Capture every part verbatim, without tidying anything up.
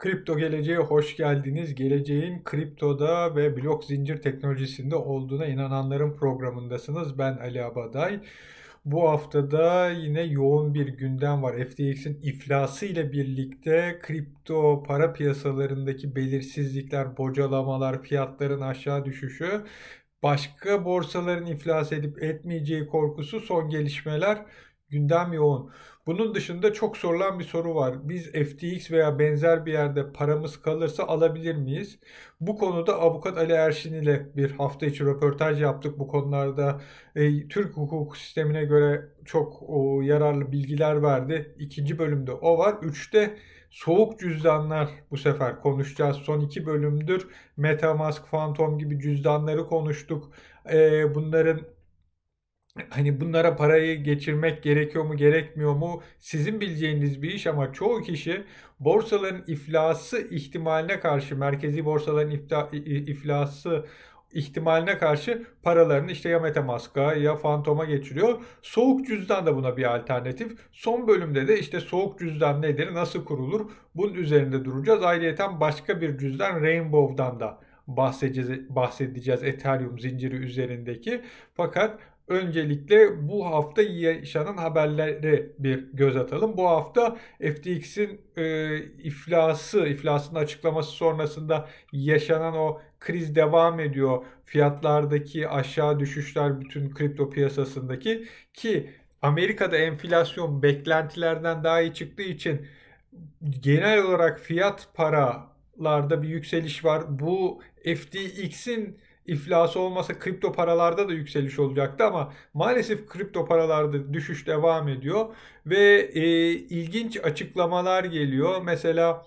Kripto geleceğe hoş geldiniz. Geleceğin kriptoda ve blok zincir teknolojisinde olduğuna inananların programındasınız. Ben Ali Abaday. Bu haftada yine yoğun bir gündem var. F T X'in iflası ile birlikte kripto para piyasalarındaki belirsizlikler, bocalamalar, fiyatların aşağı düşüşü, başka borsaların iflas edip etmeyeceği korkusu, son gelişmeler, gündem yoğun. Bunun dışında çok sorulan bir soru var. Biz F T X veya benzer bir yerde paramız kalırsa alabilir miyiz? Bu konuda avukat Ali Erşin ile bir hafta içi röportaj yaptık. Bu konularda e, Türk hukuk sistemine göre çok o, yararlı bilgiler verdi. İkinci bölümde o var. Üçte soğuk cüzdanlar bu sefer konuşacağız. Son iki bölümdür MetaMask, Phantom gibi cüzdanları konuştuk. E, bunların Hani bunlara parayı geçirmek gerekiyor mu, gerekmiyor mu? Sizin bileceğiniz bir iş ama çoğu kişi borsaların iflası ihtimaline karşı, merkezi borsaların ifta, iflası ihtimaline karşı paralarını işte ya MetaMask'a ya Phantom'a geçiriyor. Soğuk cüzdan da buna bir alternatif. Son bölümde de işte soğuk cüzdan nedir, nasıl kurulur? Bunun üzerinde duracağız. Ayrıca başka bir cüzdan Rainbow'dan da bahsedeceğiz, bahsedeceğiz Ethereum zinciri üzerindeki. Fakat öncelikle bu hafta yaşanan haberleri bir göz atalım. Bu hafta F T X'in e, iflası, iflasının açıklaması sonrasında yaşanan o kriz devam ediyor. Fiyatlardaki aşağı düşüşler bütün kripto piyasasındaki, ki Amerika'da enflasyon beklentilerden daha iyi çıktığı için genel olarak fiyat paralarda bir yükseliş var. Bu F T X'in iflası olmasa kripto paralarda da yükseliş olacaktı ama maalesef kripto paralarda düşüş devam ediyor ve e, ilginç açıklamalar geliyor. Mesela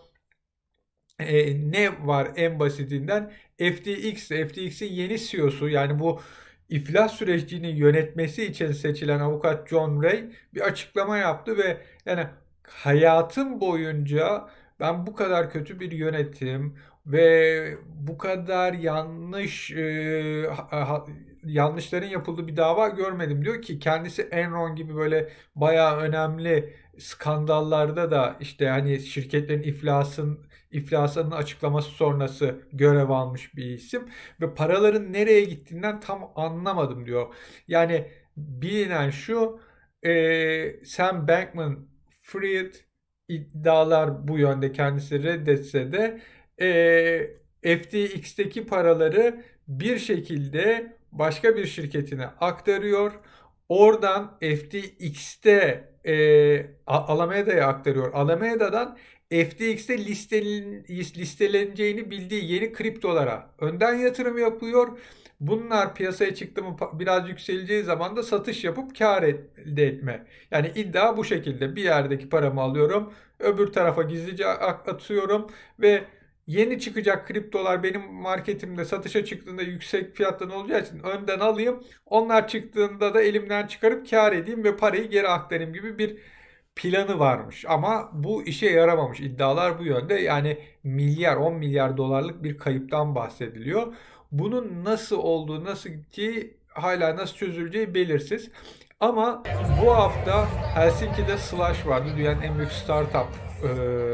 e, ne var en basitinden? F T X, F T X'in yeni C E O'su, yani bu iflas sürecini yönetmesi için seçilen avukat John Ray bir açıklama yaptı ve yani hayatım boyunca ben bu kadar kötü bir yönetim ve bu kadar yanlış e, ha- yanlışların yapıldığı bir dava görmedim diyor, ki kendisi Enron gibi böyle bayağı önemli skandallarda da işte hani şirketlerin iflasın iflasının açıklaması sonrası görev almış bir isim ve paraların nereye gittiğinden tam anlamadım diyor. Yani bilinen şu, e, Sam Bankman-Fried iddialar bu yönde, kendisi reddetse de e, F T X'teki paraları bir şekilde başka bir şirketine aktarıyor. Oradan F T X'te e, Alameda'ya aktarıyor. Alameda'dan F T X'te listelen, listeleneceğini bildiği yeni kriptolara önden yatırım yapıyor. Bunlar piyasaya çıktı mı biraz yükseleceği zaman da satış yapıp kar elde etme. Yani iddia bu şekilde: bir yerdeki paramı alıyorum, öbür tarafa gizlice atıyorum ve yeni çıkacak kriptolar benim marketimde satışa çıktığında yüksek fiyattan olacağı için önden alayım. Onlar çıktığında da elimden çıkarıp kar edeyim ve parayı geri aktarayım gibi bir planı varmış. Ama bu işe yaramamış. İddialar bu yönde. Yani milyar, on milyar dolarlık bir kayıptan bahsediliyor. Bunun nasıl olduğu, nasıl gittiği, hala nasıl çözüleceği belirsiz. Ama bu hafta Helsinki'de Slash vardı. Dünyanın en büyük startup e,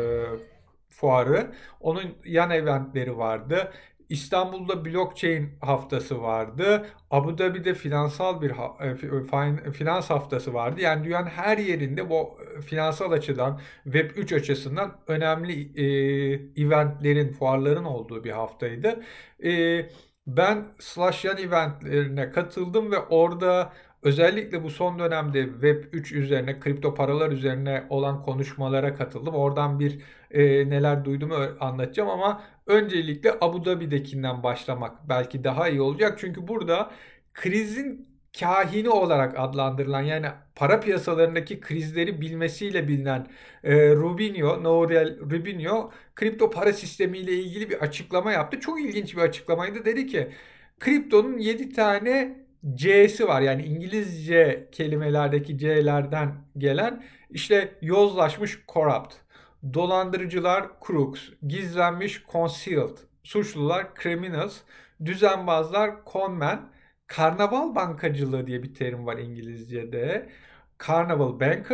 fuarı. Onun yan eventleri vardı. İstanbul'da blockchain haftası vardı. Abu Dhabi'de finansal bir finans haftası vardı. Yani dünyanın her yerinde bu finansal açıdan, Web üç açısından önemli e, eventlerin, fuarların olduğu bir haftaydı. E, ben Slash yan eventlerine katıldım ve orada özellikle bu son dönemde Web üç üzerine, kripto paralar üzerine olan konuşmalara katıldım. Oradan bir e, neler duyduğumu anlatacağım ama öncelikle Abu Dhabi'dekinden başlamak belki daha iyi olacak. Çünkü burada krizin kahini olarak adlandırılan, yani para piyasalarındaki krizleri bilmesiyle bilinen e, Rubinho, Nouriel Rubinho kripto para sistemiyle ilgili bir açıklama yaptı. Çok ilginç bir açıklamaydı. Dedi ki kriptonun yedi tane C'si var. Yani İngilizce kelimelerdeki C'lerden gelen, işte yozlaşmış corrupt, dolandırıcılar crooks, gizlenmiş concealed, suçlular criminals, düzenbazlar conmen, karnaval bankacılığı diye bir terim var İngilizce'de, carnival bankers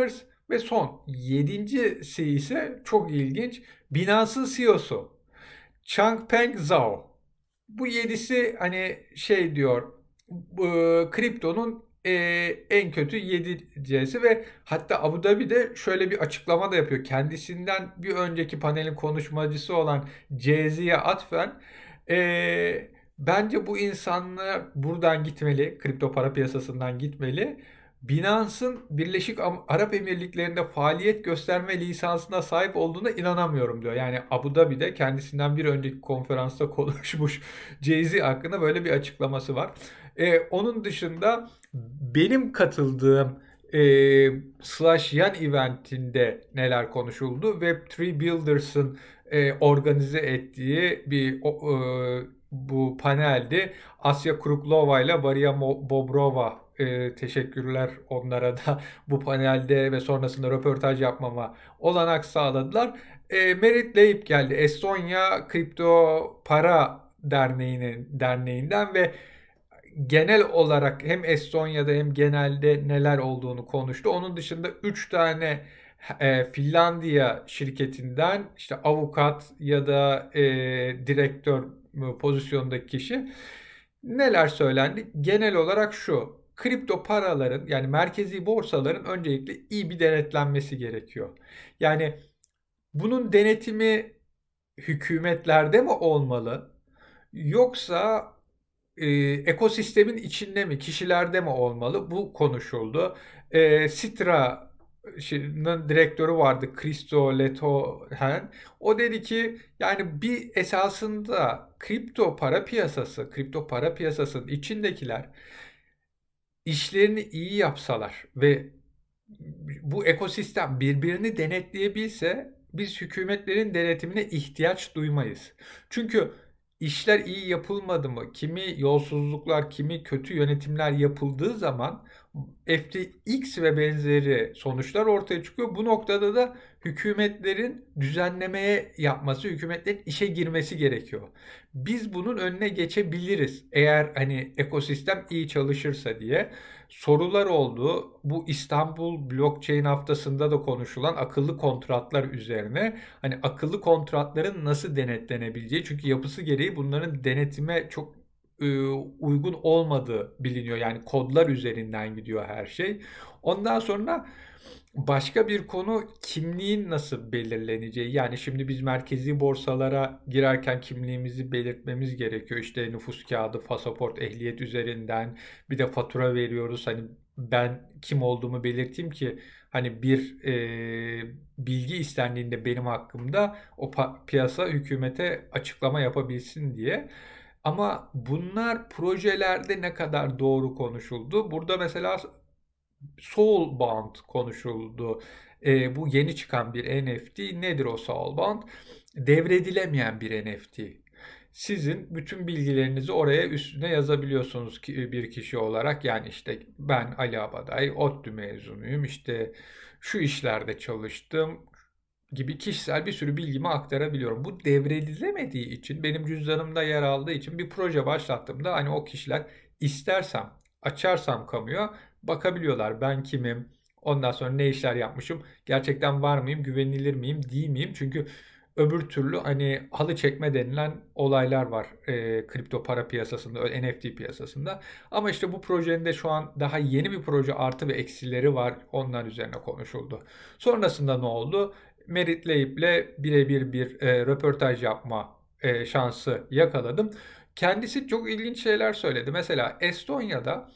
Ve son yedincisi ise çok ilginç. Binance'ın C E O'su Changpeng Zhao. Bu yedisi hani şey diyor, bu, kriptonun e, en kötü yedi C'si ve hatta Abu Dhabi'de şöyle bir açıklama da yapıyor. Kendisinden bir önceki panelin konuşmacısı olan Jay-Z'ye atfen e, bence bu insanlar buradan gitmeli, kripto para piyasasından gitmeli. Binance'ın Birleşik Arap Emirlikleri'nde faaliyet gösterme lisansına sahip olduğuna inanamıyorum diyor. Yani Abu Dhabi'de kendisinden bir önceki konferansta konuşmuş Jay-Z hakkında böyle bir açıklaması var. Ee, onun dışında benim katıldığım e, Slash Yan eventinde neler konuşuldu? web üç Builders'ın e, organize ettiği bir o, e, bu paneldi. Asya Kruklova ile Maria Bobrova, e, teşekkürler onlara da bu panelde ve sonrasında röportaj yapmama olanak sağladılar. E, Merit Leip geldi. Estonya Kripto Para Derneği'nin derneğinden ve genel olarak hem Estonya'da hem genelde neler olduğunu konuştu. Onun dışında üç tane e, Finlandiya şirketinden işte avukat ya da e, direktör pozisyondaki kişi neler söylendi? Genel olarak şu: kripto paraların, yani merkezi borsaların öncelikle iyi bir denetlenmesi gerekiyor. Yani bunun denetimi hükümetlerde mi olmalı, yoksa e, ekosistemin içinde mi, kişilerde mi olmalı? Bu konuşuldu. E, Citra'nın direktörü vardı, Christo Letohen. O dedi ki yani bir esasında kripto para piyasası, kripto para piyasasının içindekiler işlerini iyi yapsalar ve bu ekosistem birbirini denetleyebilse biz hükümetlerin denetimine ihtiyaç duymayız. Çünkü işler iyi yapılmadı mı, kimi yolsuzluklar, kimi kötü yönetimler yapıldığı zaman F T X ve benzeri sonuçlar ortaya çıkıyor. Bu noktada da hükümetlerin düzenlemeye yapması, hükümetlerin işe girmesi gerekiyor. Biz bunun önüne geçebiliriz eğer hani ekosistem iyi çalışırsa diye sorular oldu. Bu İstanbul Blockchain Haftası'nda da konuşulan akıllı kontratlar üzerine. Hani akıllı kontratların nasıl denetlenebileceği, çünkü yapısı gereği bunların denetime çok e, uygun olmadığı biliniyor. Yani kodlar üzerinden gidiyor her şey. Ondan sonra başka bir konu, kimliğin nasıl belirleneceği. Yani şimdi biz merkezi borsalara girerken kimliğimizi belirtmemiz gerekiyor. İşte nüfus kağıdı, pasaport, ehliyet üzerinden bir de fatura veriyoruz. Hani ben kim olduğumu belirteyim ki hani bir e, bilgi istendiğinde benim hakkımda o piyasa hükümete açıklama yapabilsin diye. Ama bunlar projelerde ne kadar doğru konuşuldu? Burada mesela Soulbound konuşuldu. E, bu yeni çıkan bir N F T. Nedir o Soulbound? Devredilemeyen bir N F T. Sizin bütün bilgilerinizi oraya üstüne yazabiliyorsunuz ki bir kişi olarak. Yani işte ben Ali Abaday, ODTÜ mezunuyum, işte şu işlerde çalıştım gibi kişisel bir sürü bilgimi aktarabiliyorum. Bu devredilemediği için, benim cüzdanımda yer aldığı için bir proje başlattığımda hani o kişiler istersem açarsam kamuya bakabiliyorlar. Ben kimim? Ondan sonra ne işler yapmışım? Gerçekten var mıyım? Güvenilir miyim? Değil miyim? Çünkü öbür türlü hani halı çekme denilen olaylar var e, kripto para piyasasında, N F T piyasasında. Ama işte bu projenin de şu an daha yeni bir proje, artı ve eksileri var. Onlar üzerine konuşuldu. Sonrasında ne oldu? Merit Leip'le birebir bir e, röportaj yapma e, şansı yakaladım. Kendisi çok ilginç şeyler söyledi. Mesela Estonya'da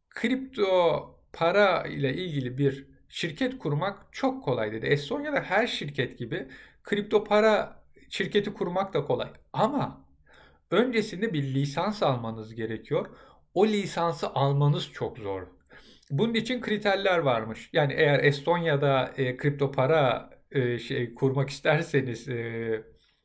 kripto para ile ilgili bir şirket kurmak çok kolay dedi. Estonya'da her şirket gibi kripto para şirketi kurmak da kolay. Ama öncesinde bir lisans almanız gerekiyor. O lisansı almanız çok zor. Bunun için kriterler varmış. Yani eğer Estonya'da e, kripto para e, şey kurmak isterseniz e,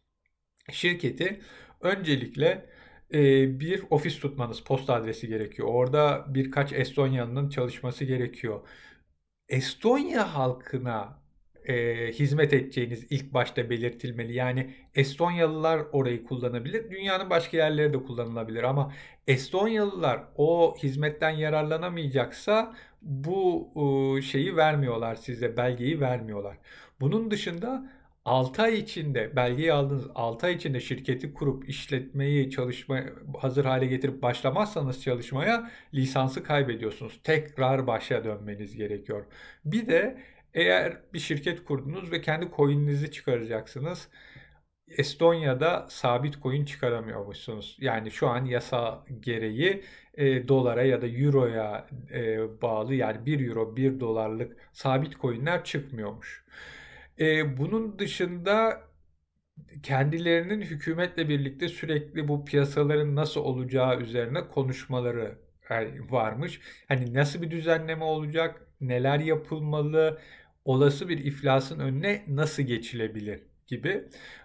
şirketi, öncelikle e, bir ofis tutmanız, posta adresi gerekiyor. Orada birkaç Estonyalı'nın çalışması gerekiyor. Estonya halkına e, hizmet edeceğiniz ilk başta belirtilmeli. Yani Estonyalılar orayı kullanabilir, dünyanın başka yerleri de kullanılabilir ama Estonyalılar o hizmetten yararlanamayacaksa bu e, şeyi vermiyorlar size, belgeyi vermiyorlar. Bunun dışında altı ay içinde belgeyi aldığınız altı ay içinde şirketi kurup işletmeyi çalışma hazır hale getirip başlamazsanız çalışmaya lisansı kaybediyorsunuz. Tekrar başa dönmeniz gerekiyor. Bir de eğer bir şirket kurdunuz ve kendi coin'inizi çıkaracaksınız. Estonya'da sabit coin çıkaramıyormuşsunuz. Yani şu an yasa gereği e, dolara ya da euroya e, bağlı, yani bir euro bir dolarlık sabit coin'ler çıkmıyormuş. E, bunun dışında kendilerinin hükümetle birlikte sürekli bu piyasaların nasıl olacağı üzerine konuşmaları e, varmış. Hani nasıl bir düzenleme olacak, neler yapılmalı, olası bir iflasın önüne nasıl geçilebilir gibi.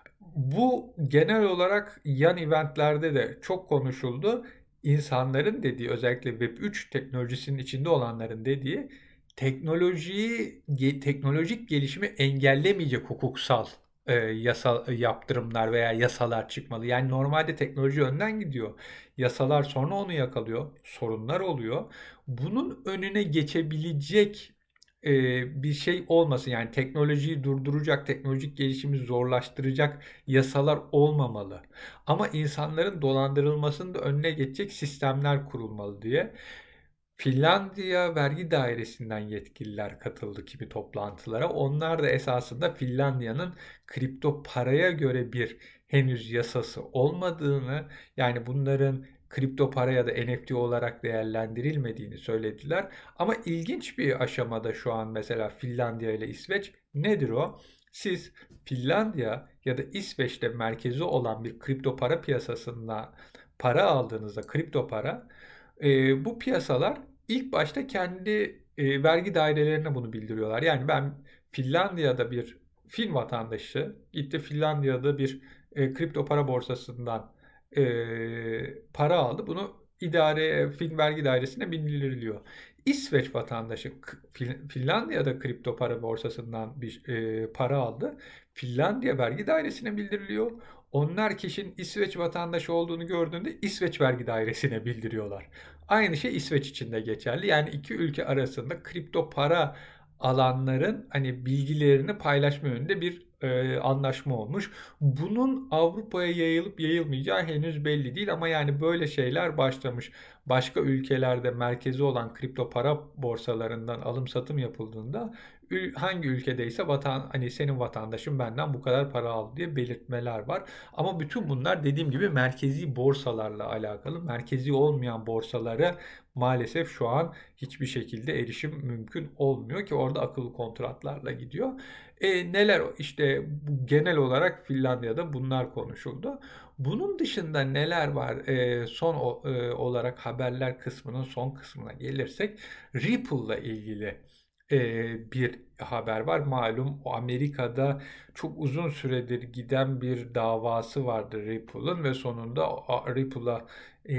Bu genel olarak yan eventlerde de çok konuşuldu. İnsanların dediği, özellikle Web üç teknolojisinin içinde olanların dediği, teknolojiyi, teknolojik gelişimi engellemeyecek hukuksal e, yasal yaptırımlar veya yasalar çıkmalı. Yani normalde teknoloji önden gidiyor. Yasalar sonra onu yakalıyor. Sorunlar oluyor. Bunun önüne geçebilecek e, bir şey olmasın. Yani teknolojiyi durduracak, teknolojik gelişimi zorlaştıracak yasalar olmamalı. Ama insanların dolandırılmasının da önüne geçecek sistemler kurulmalı diye. Finlandiya Vergi Dairesi'nden yetkililer katıldı kimi toplantılara. Onlar da esasında Finlandiya'nın kripto paraya göre bir henüz yasası olmadığını, yani bunların kripto para ya da N F T olarak değerlendirilmediğini söylediler. Ama ilginç bir aşamada şu an mesela Finlandiya ile İsveç. Nedir o? Siz Finlandiya ya da İsveç'te merkezi olan bir kripto para piyasasında para aldığınızda, kripto para, e, bu piyasalar ilk başta kendi e, vergi dairelerine bunu bildiriyorlar. Yani ben Finlandiya'da bir Fin vatandaşı gitti, Finlandiya'da bir e, kripto para borsasından e, para aldı. Bunu idare Fin vergi dairesine bildiriliyor. İsveç vatandaşı Finlandiya'da kripto para borsasından bir e, para aldı. Finlandiya vergi dairesine bildiriliyor. Onlar kişinin İsveç vatandaşı olduğunu gördüğünde İsveç vergi dairesine bildiriyorlar. Aynı şey İsveç için de geçerli. Yani iki ülke arasında kripto para alanların hani bilgilerini paylaşma yönünde bir e, anlaşma olmuş. Bunun Avrupa'ya yayılıp yayılmayacağı henüz belli değil ama yani böyle şeyler başlamış. Başka ülkelerde merkezi olan kripto para borsalarından alım satım yapıldığında hangi ülkedeyse vatan, hani senin vatandaşın benden bu kadar para aldı diye belirtmeler var. Ama bütün bunlar dediğim gibi merkezi borsalarla alakalı. Merkezi olmayan borsalara maalesef şu an hiçbir şekilde erişim mümkün olmuyor ki orada akıllı kontratlarla gidiyor. E, neler işte bu, genel olarak Finlandiya'da bunlar konuşuldu. Bunun dışında neler var? E, son o, e, olarak haberler kısmının son kısmına gelirsek Ripple'la ilgili e, bir haber var. Malum o Amerika'da çok uzun süredir giden bir davası vardı Ripple'ın ve sonunda Ripple'a e,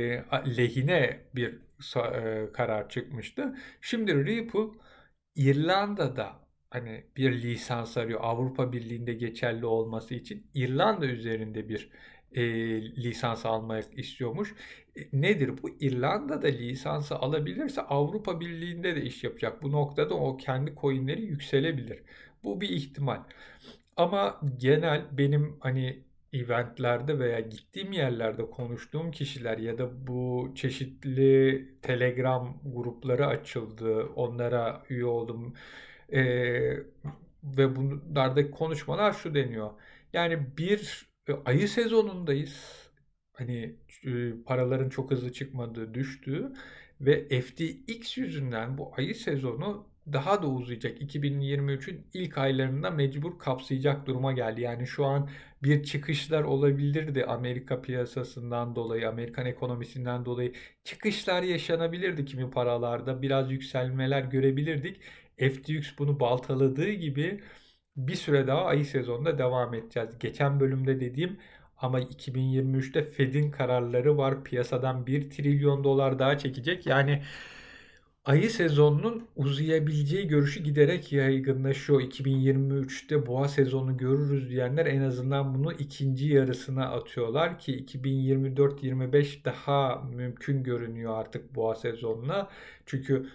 lehine bir e, karar çıkmıştı. Şimdi Ripple İrlanda'da hani bir lisans arıyor. Avrupa Birliği'nde geçerli olması için İrlanda üzerinde bir e, lisans almak istiyormuş. E, nedir bu? İrlanda'da lisansı alabilirse Avrupa Birliği'nde de iş yapacak. Bu noktada o kendi coinleri yükselebilir. Bu bir ihtimal. Ama genel benim hani eventlerde veya gittiğim yerlerde konuştuğum kişiler ya da bu çeşitli Telegram grupları açıldı. Onlara üye oldum. Ee, ve bunlardaki konuşmalar şu deniyor. Yani bir e, ayı sezonundayız. Hani e, paraların çok hızlı çıkmadığı, düştüğü ve F T X yüzünden bu ayı sezonu daha da uzayacak. iki bin yirmi üçün ilk aylarında mecbur kapsayacak duruma geldi. Yani şu an bir çıkışlar olabilirdi Amerika piyasasından dolayı, Amerikan ekonomisinden dolayı çıkışlar yaşanabilirdi kimi paralarda. Biraz yükselmeler görebilirdik. F T X bunu baltaladığı gibi bir süre daha ayı sezonunda devam edeceğiz. Geçen bölümde dediğim ama iki bin yirmi üçte Fed'in kararları var. Piyasadan bir trilyon dolar daha çekecek. Yani Ayı sezonunun uzayabileceği görüşü giderek yaygınlaşıyor. iki bin yirmi üçte boğa sezonu görürüz diyenler en azından bunu ikinci yarısına atıyorlar ki iki bin yirmi dört yirmi beş daha mümkün görünüyor artık boğa sezonuna. Çünkü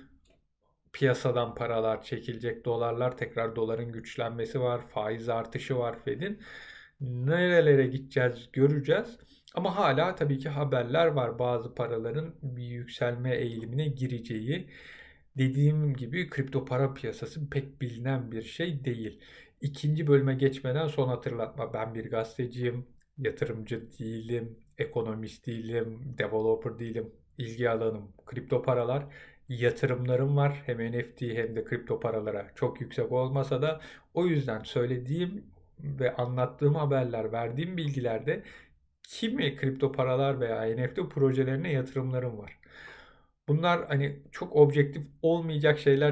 piyasadan paralar çekilecek, dolarlar tekrar doların güçlenmesi var, faiz artışı var Fed'in. Nerelere gideceğiz göreceğiz. Ama hala tabii ki haberler var. Bazı paraların bir yükselme eğilimine gireceği. Dediğim gibi kripto para piyasası pek bilinen bir şey değil. İkinci bölüme geçmeden son hatırlatma. Ben bir gazeteciyim, yatırımcı değilim, ekonomist değilim, developer değilim. İlgi alanım kripto paralar. Yatırımlarım var. Hem N F T hem de kripto paralara çok yüksek olmasa da o yüzden söylediğim ve anlattığım haberler, verdiğim bilgilerde kimi kripto paralar veya N F T projelerine yatırımlarım var. Bunlar hani çok objektif olmayacak şeyler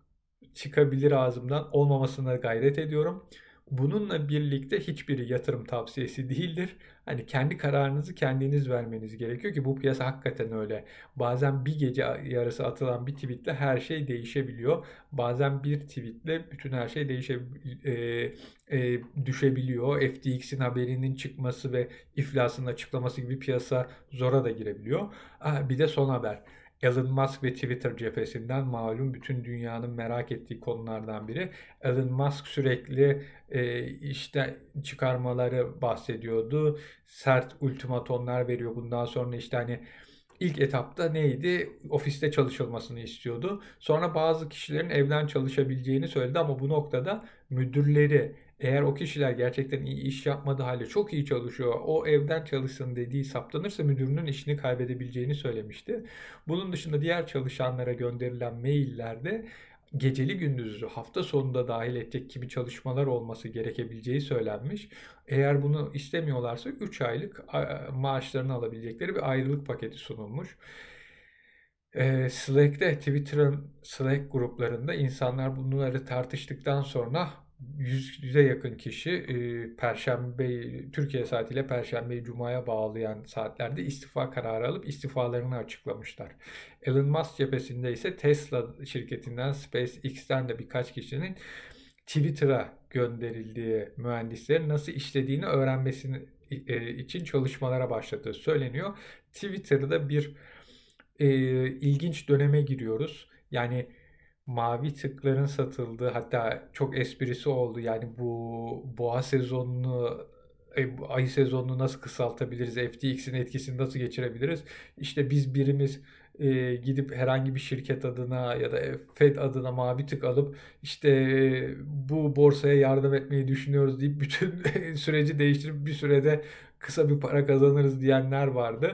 çıkabilir ağzımdan. Olmamasına gayret ediyorum. Bununla birlikte hiçbiri yatırım tavsiyesi değildir. Hani kendi kararınızı kendiniz vermeniz gerekiyor ki bu piyasa hakikaten öyle. Bazen bir gece yarısı atılan bir tweetle her şey değişebiliyor. Bazen bir tweetle bütün her şey değişe e, e, düşebiliyor. F T X'in haberinin çıkması ve iflasının açıklaması gibi piyasa zora da girebiliyor. Ah, bir de son haber. Elon Musk ve Twitter cephesinden malum bütün dünyanın merak ettiği konulardan biri. Elon Musk sürekli e, işte çıkarmaları bahsediyordu. Sert ultimatomlar veriyor. Bundan sonra işte hani ilk etapta neydi? Ofiste çalışılmasını istiyordu. Sonra bazı kişilerin evden çalışabileceğini söyledi ama bu noktada müdürleri eğer o kişiler gerçekten iyi iş yapmadığı halde çok iyi çalışıyor, o evden çalışsın dediği saptanırsa müdürünün işini kaybedebileceğini söylemişti. Bunun dışında diğer çalışanlara gönderilen maillerde geceli gündüzlü hafta sonunda dahil edecek gibi çalışmalar olması gerekebileceği söylenmiş. Eğer bunu istemiyorlarsa üç aylık maaşlarını alabilecekleri bir ayrılık paketi sunulmuş. Ee, Slack'te, Twitter'ın Slack gruplarında insanlar bunları tartıştıktan sonra yüze yakın kişi e, Perşembe, Türkiye saatiyle Perşembeyi Cuma'ya bağlayan saatlerde istifa kararı alıp istifalarını açıklamışlar. Elon Musk cephesinde ise Tesla şirketinden, SpaceX'ten de birkaç kişinin Twitter'a gönderildiği mühendislerin nasıl işlediğini öğrenmesini e, için çalışmalara başladığı söyleniyor. Twitter'da bir e, ilginç döneme giriyoruz. Yani mavi tıkların satıldığı hatta çok esprisi oldu. Yani bu boğa sezonunu e, ay sezonunu nasıl kısaltabiliriz? F T X'in etkisini nasıl geçirebiliriz? İşte biz birimiz e, gidip herhangi bir şirket adına ya da Fed adına mavi tık alıp işte e, bu borsaya yardım etmeyi düşünüyoruz deyip bütün süreci değiştirip bir sürede kısa bir para kazanırız diyenler vardı.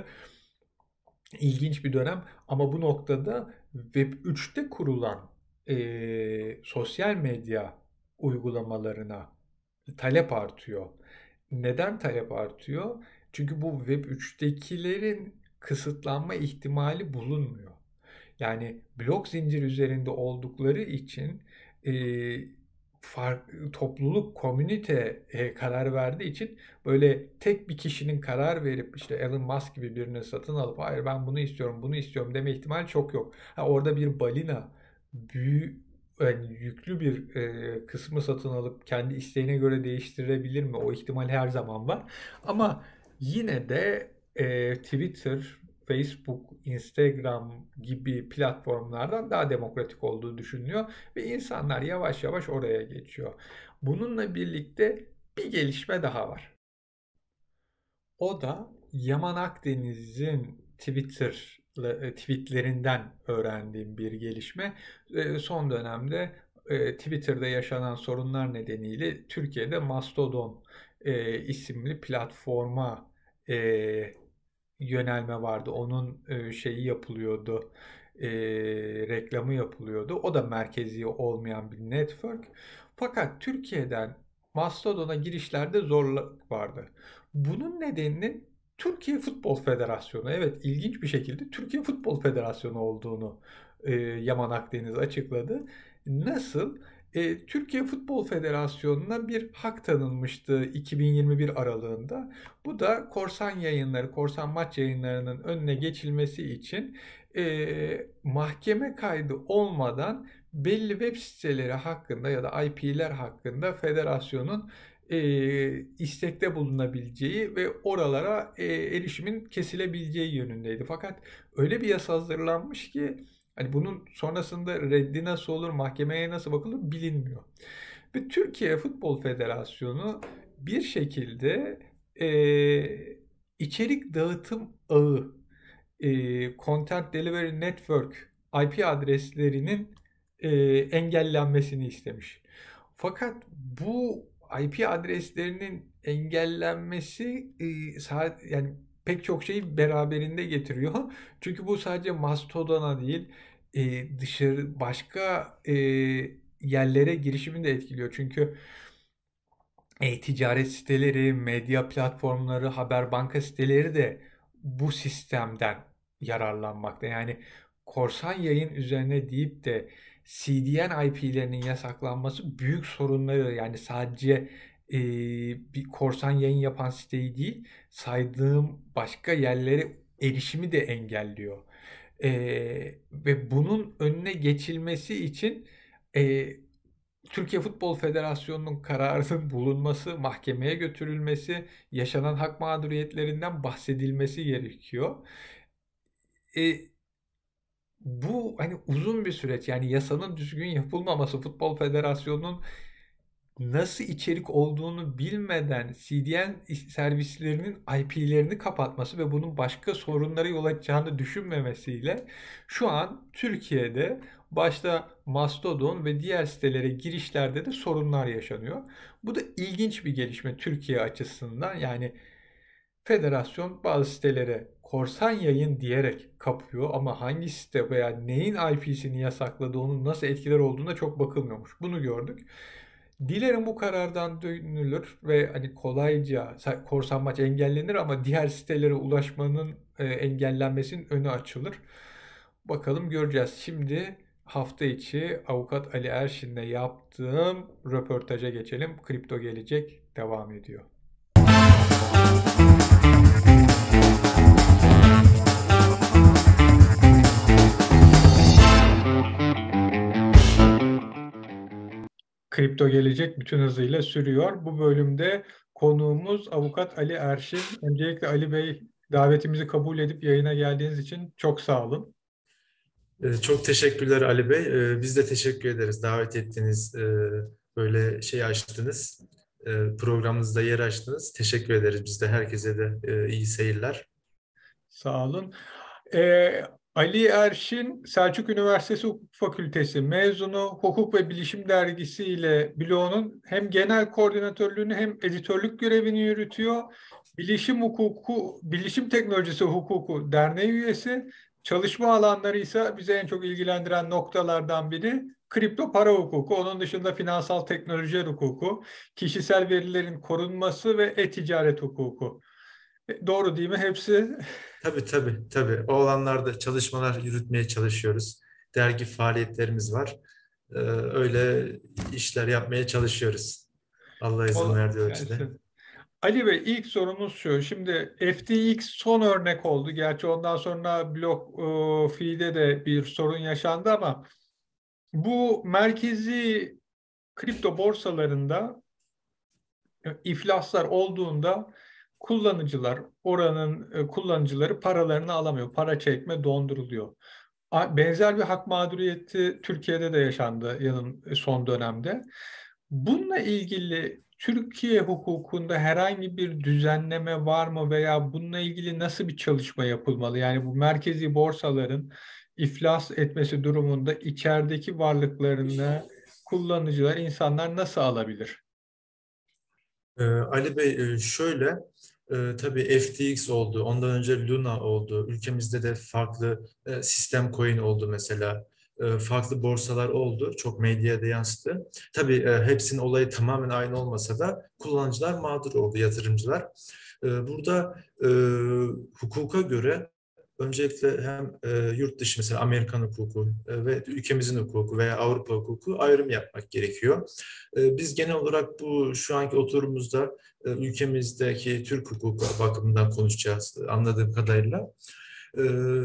İlginç bir dönem ama bu noktada Web üçte kurulan e, sosyal medya uygulamalarına talep artıyor. Neden talep artıyor? Çünkü bu Web üçtekilerin kısıtlanma ihtimali bulunmuyor. Yani blok zincir üzerinde oldukları için e, fark, topluluk, komünite e, karar verdiği için böyle tek bir kişinin karar verip işte Elon Musk gibi birini satın alıp hayır ben bunu istiyorum, bunu istiyorum deme ihtimali çok yok. Ha, orada bir balina büyük yani yüklü bir e, kısmı satın alıp kendi isteğine göre değiştirebilir mi? O ihtimal her zaman var. Ama yine de e, Twitter, Facebook, Instagram gibi platformlardan daha demokratik olduğu düşünülüyor ve insanlar yavaş yavaş oraya geçiyor. Bununla birlikte bir gelişme daha var. O da Yaman Akdeniz'in Twitter e, tweetlerinden öğrendiğim bir gelişme. E, Son dönemde e, Twitter'da yaşanan sorunlar nedeniyle Türkiye'de Mastodon e, isimli platforma e, yönelme vardı. Onun e, şeyi yapılıyordu. e, Reklamı yapılıyordu. O da merkezi olmayan bir network. Fakat Türkiye'den Mastodon'a girişlerde zorluk vardı. Bunun nedeninin Türkiye Futbol Federasyonu, evet ilginç bir şekilde Türkiye Futbol Federasyonu olduğunu e, Yaman Akdeniz açıkladı. Nasıl? E, Türkiye Futbol Federasyonu'na bir hak tanınmıştı iki bin yirmi bir aralığında. Bu da korsan yayınları, korsan maç yayınlarının önüne geçilmesi için e, mahkeme kaydı olmadan belli web siteleri hakkında ya da I P'ler hakkında federasyonun e, istekte bulunabileceği ve oralara e, erişimin kesilebileceği yönündeydi. Fakat öyle bir yasa hazırlanmış ki hani bunun sonrasında reddi nasıl olur, mahkemeye nasıl bakılır bilinmiyor. Ve Türkiye Futbol Federasyonu bir şekilde e, içerik dağıtım ağı, e, Content Delivery Network I P adreslerinin e, engellenmesini istemiş. Fakat bu I P adreslerinin engellenmesi e, saat yani pek çok şeyi beraberinde getiriyor. Çünkü bu sadece Mastodon'a değil, e, dışarı başka e, yerlere girişimi de etkiliyor. Çünkü e-ticaret siteleri, medya platformları, haber banka siteleri de bu sistemden yararlanmakta. Yani korsan yayın üzerine deyip de C D N I P'lerinin yasaklanması büyük sorunları, yani sadece e, bir korsan yayın yapan siteyi değil, saydığım başka yerlere erişimi de engelliyor. E, Ve bunun önüne geçilmesi için e, Türkiye Futbol Federasyonu'nun kararının bulunması, mahkemeye götürülmesi, yaşanan hak mağduriyetlerinden bahsedilmesi gerekiyor. E, Bu hani uzun bir süreç, yani yasanın düzgün yapılmaması, Futbol Federasyonu'nun nasıl içerik olduğunu bilmeden C D N servislerinin I P'lerini kapatması ve bunun başka sorunlara yol açacağını düşünmemesiyle şu an Türkiye'de başta Mastodon ve diğer sitelere girişlerde de sorunlar yaşanıyor. Bu da ilginç bir gelişme Türkiye açısından. Yani federasyon bazı sitelere korsan yayın diyerek kapıyor ama hangi site veya neyin I P'sini yasakladığı, onun nasıl etkiler olduğuna çok bakılmıyormuş. Bunu gördük. Dilerim bu karardan dönülür ve hani kolayca korsan maç engellenir ama diğer sitelere ulaşmanın e, engellenmesinin önü açılır. Bakalım, göreceğiz. Şimdi hafta içi avukat Ali Erşin'le yaptığım röportaja geçelim. Kripto Gelecek devam ediyor. Kripto Gelecek bütün hızıyla sürüyor. Bu bölümde konuğumuz avukat Ali Erşin. Öncelikle Ali Bey, davetimizi kabul edip yayına geldiğiniz için çok sağ olun. Çok teşekkürler Ali Bey. Biz de teşekkür ederiz. Davet ettiniz, böyle şey açtınız, programınızda yer açtınız. Teşekkür ederiz. Biz de herkese de iyi seyirler. Sağ olun. Ee, Ali Erşin, Selçuk Üniversitesi Hukuk Fakültesi mezunu, Hukuk ve Bilişim Dergisi ile bloğunun hem genel koordinatörlüğünü hem editörlük görevini yürütüyor. Bilişim Hukuku, Bilişim Teknolojisi Hukuku Derneği üyesi. Çalışma alanları ise bize en çok ilgilendiren noktalardan biri kripto para hukuku. Onun dışında finansal teknolojiler hukuku, kişisel verilerin korunması ve e-ticaret hukuku. Doğru değil mi hepsi? Tabii tabii tabii. O alanlarda çalışmalar yürütmeye çalışıyoruz. Dergi faaliyetlerimiz var. Öyle işler yapmaya çalışıyoruz. Allah izin verdiği ölçüde. Ali Bey, ilk sorumuz şu. Şimdi F T X son örnek oldu. Gerçi ondan sonra BlockFi'de de bir sorun yaşandı ama bu merkezi kripto borsalarında iflaslar olduğunda kullanıcılar, oranın kullanıcıları paralarını alamıyor. Para çekme donduruluyor. Benzer bir hak mağduriyeti Türkiye'de de yaşandı yanın son dönemde. Bununla ilgili Türkiye hukukunda herhangi bir düzenleme var mı veya bununla ilgili nasıl bir çalışma yapılmalı? Yani bu merkezi borsaların iflas etmesi durumunda içerideki varlıklarını kullanıcılar, insanlar nasıl alabilir? Ee, Ali Bey şöyle, e, tabii F T X oldu, ondan önce Luna oldu, ülkemizde de farklı e, sistem coin oldu mesela, e, farklı borsalar oldu, çok medyaya da yansıdı. Tabii e, hepsinin olayı tamamen aynı olmasa da kullanıcılar mağdur oldu, yatırımcılar. E, burada e, hukuka göre öncelikle hem e, yurt dışı mesela Amerikan hukuku e, ve ülkemizin hukuku veya Avrupa hukuku ayrım yapmak gerekiyor. E, biz genel olarak bu şu anki oturumumuzda e, ülkemizdeki Türk hukuku bakımından konuşacağız anladığım kadarıyla. E,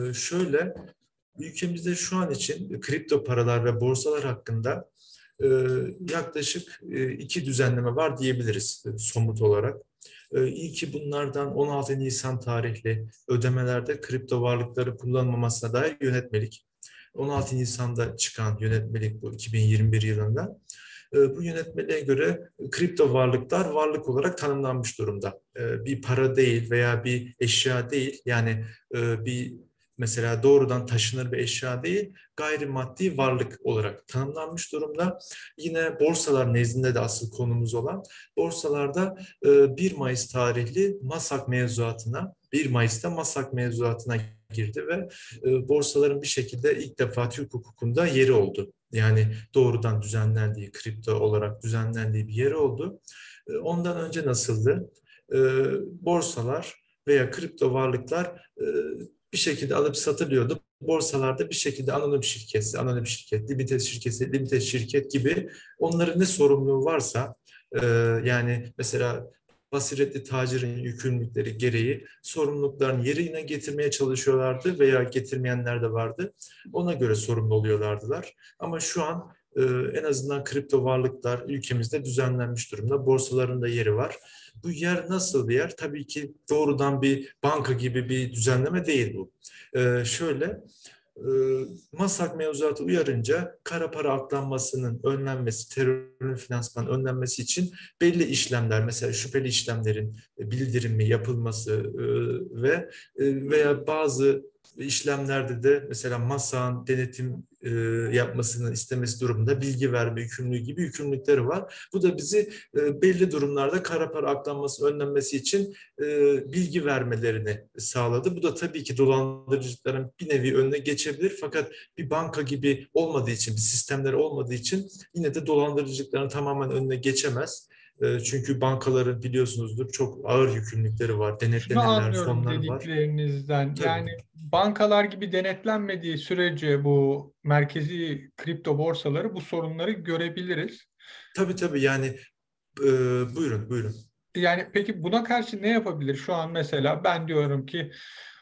şöyle ülkemizde şu an için kripto paralar ve borsalar hakkında e, yaklaşık e, iki düzenleme var diyebiliriz e, somut olarak. E, İlki bunlardan on altı Nisan tarihli ödemelerde kripto varlıkları kullanılmamasına dair yönetmelik. on altı Nisan'da çıkan yönetmelik bu iki bin yirmi bir yılında. E, Bu yönetmeliğe göre kripto varlıklar varlık olarak tanımlanmış durumda. E, Bir para değil veya bir eşya değil. Yani e, bir mesela doğrudan taşınır bir eşya değil, gayrimaddi varlık olarak tanımlanmış durumda. Yine borsalar nezdinde de asıl konumuz olan borsalarda e, bir Mayıs tarihli MASAK mevzuatına, bir Mayıs'ta MASAK mevzuatına girdi ve e, borsaların bir şekilde ilk defa Türk hukukunda yeri oldu. Yani doğrudan düzenlendiği, kripto olarak düzenlendiği bir yeri oldu. E, Ondan önce nasıldı? E, Borsalar veya kripto varlıklar e, bir şekilde alıp satılıyordu. Borsalarda bir şekilde anonim şirketi, anonim şirket, limited şirketi, limited şirket gibi onların ne sorumluluğu varsa e, yani mesela basiretli tacirin yükümlülükleri gereği sorumluluklarını yerine getirmeye çalışıyorlardı veya getirmeyenler de vardı. Ona göre sorumlu oluyorlardılar. Ama şu an e, en azından kripto varlıklar ülkemizde düzenlenmiş durumda. Borsaların da yeri var. Bu yer nasıl bir yer? Tabii ki doğrudan bir banka gibi bir düzenleme değil bu. E, şöyle, e, MASAK mevzuatı uyarınca kara para aklanmasının önlenmesi, terörün finansman önlenmesi için belli işlemler, mesela şüpheli işlemlerin bildirimi yapılması e, ve e, veya bazı işlemlerde de mesela MASAK'ın denetim e, yapmasını istemesi durumunda bilgi verme yükümlülüğü gibi yükümlülükleri var. Bu da bizi e, belli durumlarda kara para aklanması önlenmesi için e, bilgi vermelerini sağladı. Bu da tabii ki dolandırıcılıkların bir nevi önüne geçebilir. Fakat bir banka gibi olmadığı için, bir sistemleri olmadığı için yine de dolandırıcılıkların tamamen önüne geçemez. E, Çünkü bankaların biliyorsunuzdur çok ağır yükümlülükleri var, Şunu denetlenirler, anlıyorum fonlar var. dediklerinizden. Tabii, Yani bankalar gibi denetlenmediği sürece bu merkezi kripto borsaları bu sorunları görebiliriz. tabii tabii yani e, buyurun, buyurun. Yani peki buna karşı ne yapabilir? Şu an mesela ben diyorum ki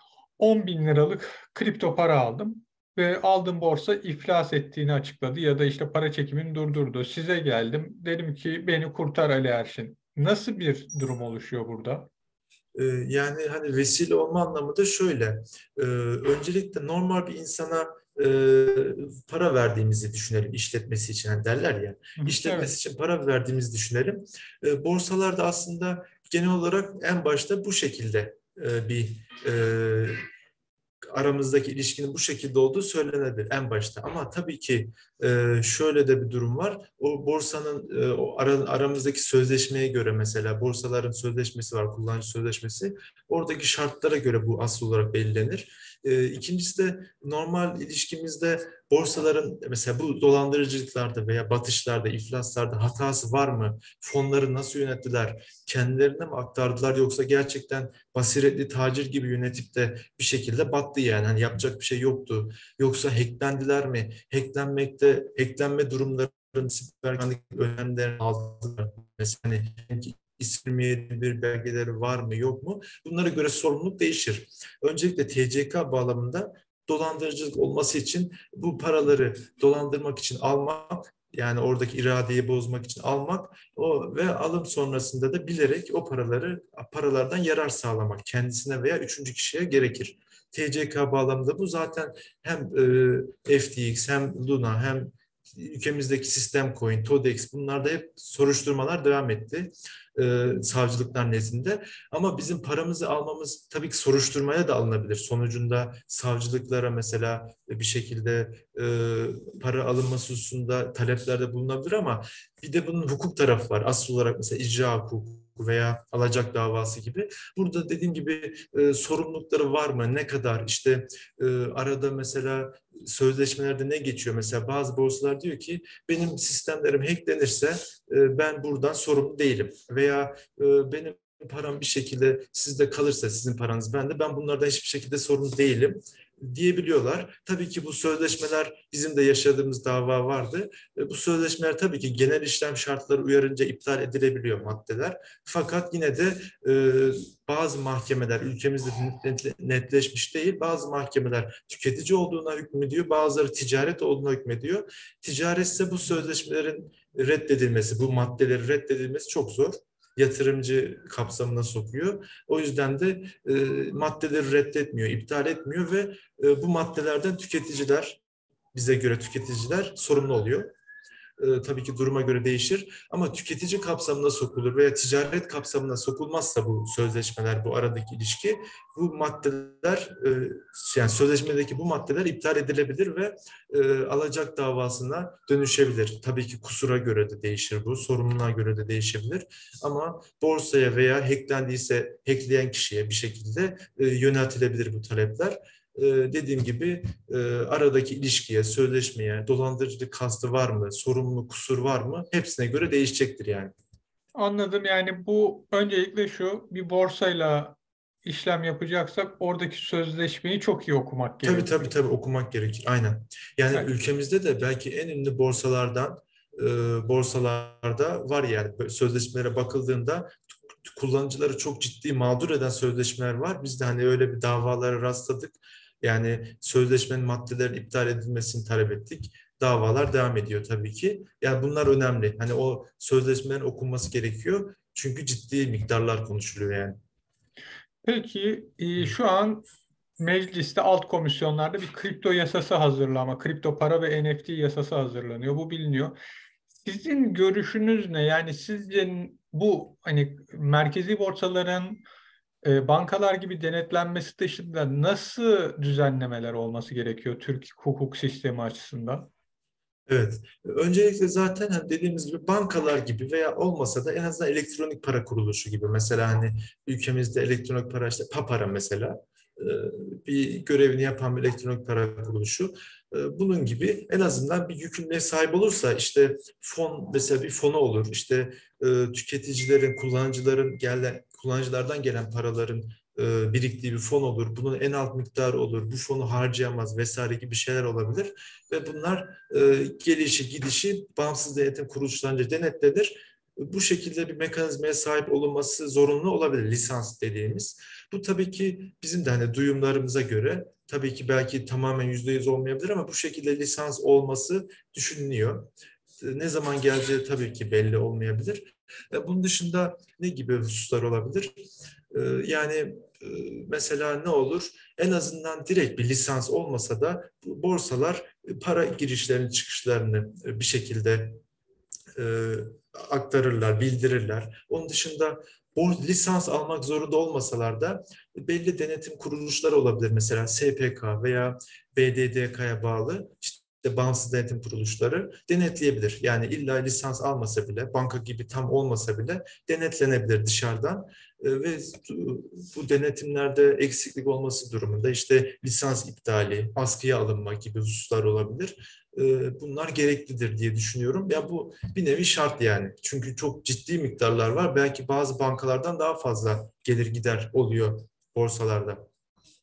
on bin liralık kripto para aldım ve aldığım borsa iflas ettiğini açıkladı ya da işte para çekimini durdurdu. Size geldim. Dedim ki beni kurtar Ali Erşin. Nasıl bir durum oluşuyor burada? Ee, Yani hani vesile olma anlamı da şöyle. Ee, öncelikle normal bir insana e, para verdiğimizi düşünelim işletmesi için. Hani derler ya, Hı hı, evet. işletmesi için para verdiğimizi düşünelim. Ee, borsalarda aslında genel olarak en başta bu şekilde e, bir e, aramızdaki ilişkinin bu şekilde olduğu söylenebilir en başta. Ama tabii ki e, şöyle de bir durum var. O borsanın e, o ara- aramızdaki sözleşmeye göre mesela borsaların sözleşmesi var, kullanıcı sözleşmesi. Oradaki şartlara göre bu asıl olarak belirlenir. E, ikincisi de normal ilişkimizde borsaların mesela bu dolandırıcılıklarda veya batışlarda, iflaslarda hatası var mı? Fonları nasıl yönettiler? Kendilerine mi aktardılar yoksa gerçekten basiretli tacir gibi yönetip de bir şekilde battı yani. Hani yapacak bir şey yoktu. Yoksa hacklendiler mi? Hacklenmekte, hacklenme durumlarının siber güvenlik önlemlerini aldılar. Mesela hani isim bir belgeleri var mı yok mu? Bunlara göre sorumluluk değişir. Öncelikle T C K bağlamında dolandırıcılık olması için bu paraları dolandırmak için almak yani oradaki iradeyi bozmak için almak o ve alım sonrasında da bilerek o paraları paralardan yarar sağlamak kendisine veya üçüncü kişiye gerekir. T C K bağlamında bu zaten hem e, F T X hem Luna hem ülkemizdeki sistem coin, Todex bunlarda hep soruşturmalar devam etti e, savcılıklar nezdinde. Ama bizim paramızı almamız tabii ki soruşturmaya da alınabilir. Sonucunda savcılıklara mesela bir şekilde e, para alınması hususunda taleplerde bulunabilir ama bir de bunun hukuk tarafı var. Asıl olarak mesela icra hukuku veya alacak davası gibi. Burada dediğim gibi e, sorumlulukları var mı? Ne kadar? İşte e, arada mesela sözleşmelerde ne geçiyor? Mesela bazı borsalar diyor ki benim sistemlerim hacklenirse e, ben buradan sorumlu değilim. Veya e, benim param bir şekilde sizde kalırsa, sizin paranız bende, ben bunlardan hiçbir şekilde sorumlu değilim diyebiliyorlar. Tabii ki bu sözleşmeler, bizim de yaşadığımız dava vardı. E, Bu sözleşmeler tabii ki genel işlem şartları uyarınca iptal edilebiliyor maddeler. Fakat yine de e, bazı mahkemeler, ülkemizde net- netleşmiş değil, bazı mahkemeler tüketici olduğuna hükmediyor, bazıları ticaret olduğuna hükmediyor. Ticaretse bu sözleşmelerin reddedilmesi, bu maddelerin reddedilmesi çok zor, yatırımcı kapsamına sokuyor. O yüzden de e, maddeleri reddetmiyor, iptal etmiyor ve e, bu maddelerden tüketiciler, bize göre tüketiciler sorumlu oluyor. E, tabii ki duruma göre değişir ama tüketici kapsamına sokulur veya ticaret kapsamına sokulmazsa bu sözleşmeler, bu aradaki ilişki, bu maddeler, e, yani sözleşmedeki bu maddeler iptal edilebilir ve e, alacak davasına dönüşebilir. Tabii ki kusura göre de değişir bu, sorumluluğa göre de değişebilir ama borsaya veya hacklendiyse hackleyen kişiye bir şekilde e, yöneltilebilir bu talepler. Ee, dediğim gibi e, aradaki ilişkiye, sözleşmeye, dolandırıcılık kastı var mı, sorumlu kusur var mı, hepsine göre değişecektir yani. Anladım. Yani bu öncelikle şu, bir borsayla işlem yapacaksak oradaki sözleşmeyi çok iyi okumak Tabii tabii gerekiyor. tabii okumak gerekir. Aynen. Yani Yani, ülkemizde de belki en ünlü borsalardan, e, borsalarda var yani. Böyle sözleşmelere bakıldığında kullanıcıları çok ciddi mağdur eden sözleşmeler var. Biz de hani öyle bir davalara rastladık. Yani sözleşmenin maddelerin iptal edilmesini talep ettik. Davalar devam ediyor tabii ki. Yani bunlar önemli. Hani o sözleşmelerin okunması gerekiyor. Çünkü ciddi miktarlar konuşuluyor yani. peki e, şu an mecliste alt komisyonlarda bir kripto yasası hazırlama, kripto para ve N F T yasası hazırlanıyor. Bu biliniyor. Sizin görüşünüz ne? Yani sizce bu hani merkezi borsaların e, bankalar gibi denetlenmesi dışında nasıl düzenlemeler olması gerekiyor Türk hukuk sistemi açısından? Evet. Öncelikle zaten hani dediğimiz gibi bankalar gibi veya olmasa da en azından elektronik para kuruluşu gibi. Mesela hani ülkemizde elektronik para, işte Papara mesela, e, bir görevini yapan bir elektronik para kuruluşu. E, Bunun gibi en azından bir yükümlülüğe sahip olursa, işte fon, mesela bir fonu olur. İşte e, tüketicilerin, kullanıcıların gelen, kullanıcılardan gelen paraların e, biriktiği bir fon olur. Bunun en alt miktarı olur. Bu fonu harcayamaz vesaire gibi şeyler olabilir ve bunlar e, gelişi gidişi bağımsız denetim kuruluşlarınca denetlenir. Bu şekilde bir mekanizmaya sahip olunması zorunlu olabilir, lisans dediğimiz. Bu tabii ki bizim de hani duyumlarımıza göre, tabii ki belki tamamen yüzde yüz olmayabilir ama bu şekilde lisans olması düşünülüyor. Ne zaman geleceği tabii ki belli olmayabilir. E, Bunun dışında ne gibi hususlar olabilir? E, Yani e, mesela ne olur? En azından direkt bir lisans olmasa da bu borsalar e, para girişlerini, çıkışlarını e, bir şekilde e, aktarırlar, bildirirler. Onun dışında borç lisans almak zorunda olmasalar da belli denetim kuruluşları olabilir. Mesela S P K veya B D D K'ya bağlı işte bağımsız denetim kuruluşları denetleyebilir. Yani illa lisans almasa bile, banka gibi tam olmasa bile denetlenebilir dışarıdan. E, ve bu denetimlerde eksiklik olması durumunda işte lisans iptali, askıya alınma gibi hususlar olabilir. E, bunlar gereklidir diye düşünüyorum. Ya bu bir nevi şart yani. Çünkü çok ciddi miktarlar var. Belki bazı bankalardan daha fazla gelir gider oluyor borsalarda.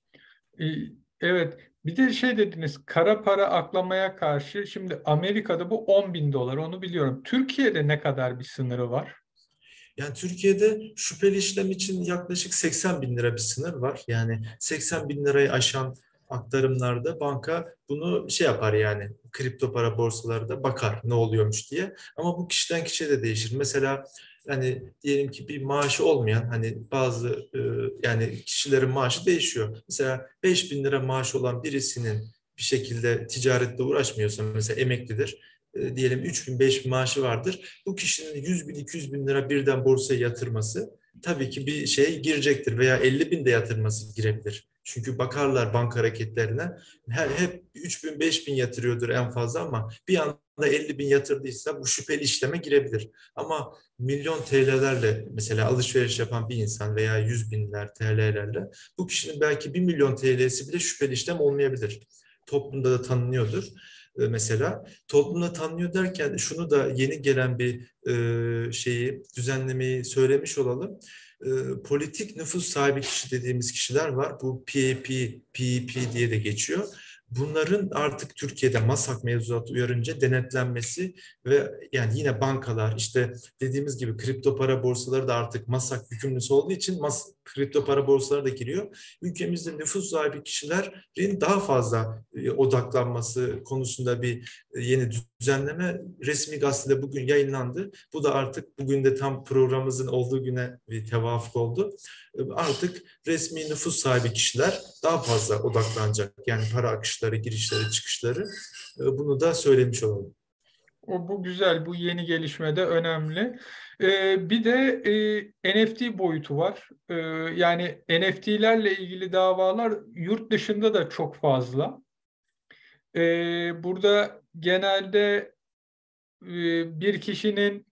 E, Evet. Bir de şey dediniz, kara para aklamaya karşı. Şimdi Amerika'da bu on bin dolar, onu biliyorum. Türkiye'de ne kadar bir sınırı var? Yani Türkiye'de şüpheli işlem için yaklaşık seksen bin lira bir sınır var. Yani seksen bin lirayı aşan aktarımlarda banka bunu şey yapar, yani kripto para borsaları da bakar ne oluyormuş diye. Ama bu kişiden kişiye de değişir. Mesela yani diyelim ki bir maaşı olmayan, hani bazı e, yani kişilerin maaşı değişiyor. Mesela beş bin lira maaş olan birisinin bir şekilde ticaretle uğraşmıyorsa, mesela emeklidir. E, diyelim üç bin beş bin maaşı vardır, bu kişinin yüz bin iki yüz bin lira birden borsaya yatırması tabii ki bir şey girecektir veya elli bin de yatırması girebilir. Çünkü bakarlar banka hareketlerine. Her, hep üç bin beş bin yatırıyordur en fazla ama bir anda elli bin yatırdıysa bu şüpheli işleme girebilir. Ama milyon T L'lerle mesela alışveriş yapan bir insan veya yüz binler T L'lerle, bu kişinin belki bir milyon T L'si bile şüpheli işlem olmayabilir. Toplumda da tanınıyordur. E, Mesela toplumda tanınıyor derken şunu da, yeni gelen bir e, şeyi, düzenlemeyi söylemiş olalım. e, politik nüfus sahibi kişi dediğimiz kişiler var. Bu P A P, P E P diye de geçiyor. Bunların artık Türkiye'de MASAK mevzuatı uyarınca denetlenmesi ve yani yine bankalar işte dediğimiz gibi kripto para borsaları da artık MASAK yükümlüsü olduğu için mas kripto para borsaları da giriyor. Ülkemizde nüfus sahibi kişilerin daha fazla e, odaklanması konusunda bir e, yeni düzenleme resmi gazetede bugün yayınlandı. Bu da artık bugün de tam programımızın olduğu güne bir tevafuk oldu. E, Artık resmi nüfus sahibi kişiler daha fazla odaklanacak. Yani para akışları, girişleri, çıkışları. E, Bunu da söylemiş olalım. O, bu güzel, bu yeni gelişme de önemli. Ee, bir de e, N F T boyutu var. Ee, yani N F T'lerle ilgili davalar yurt dışında da çok fazla. Ee, burada genelde e, bir kişinin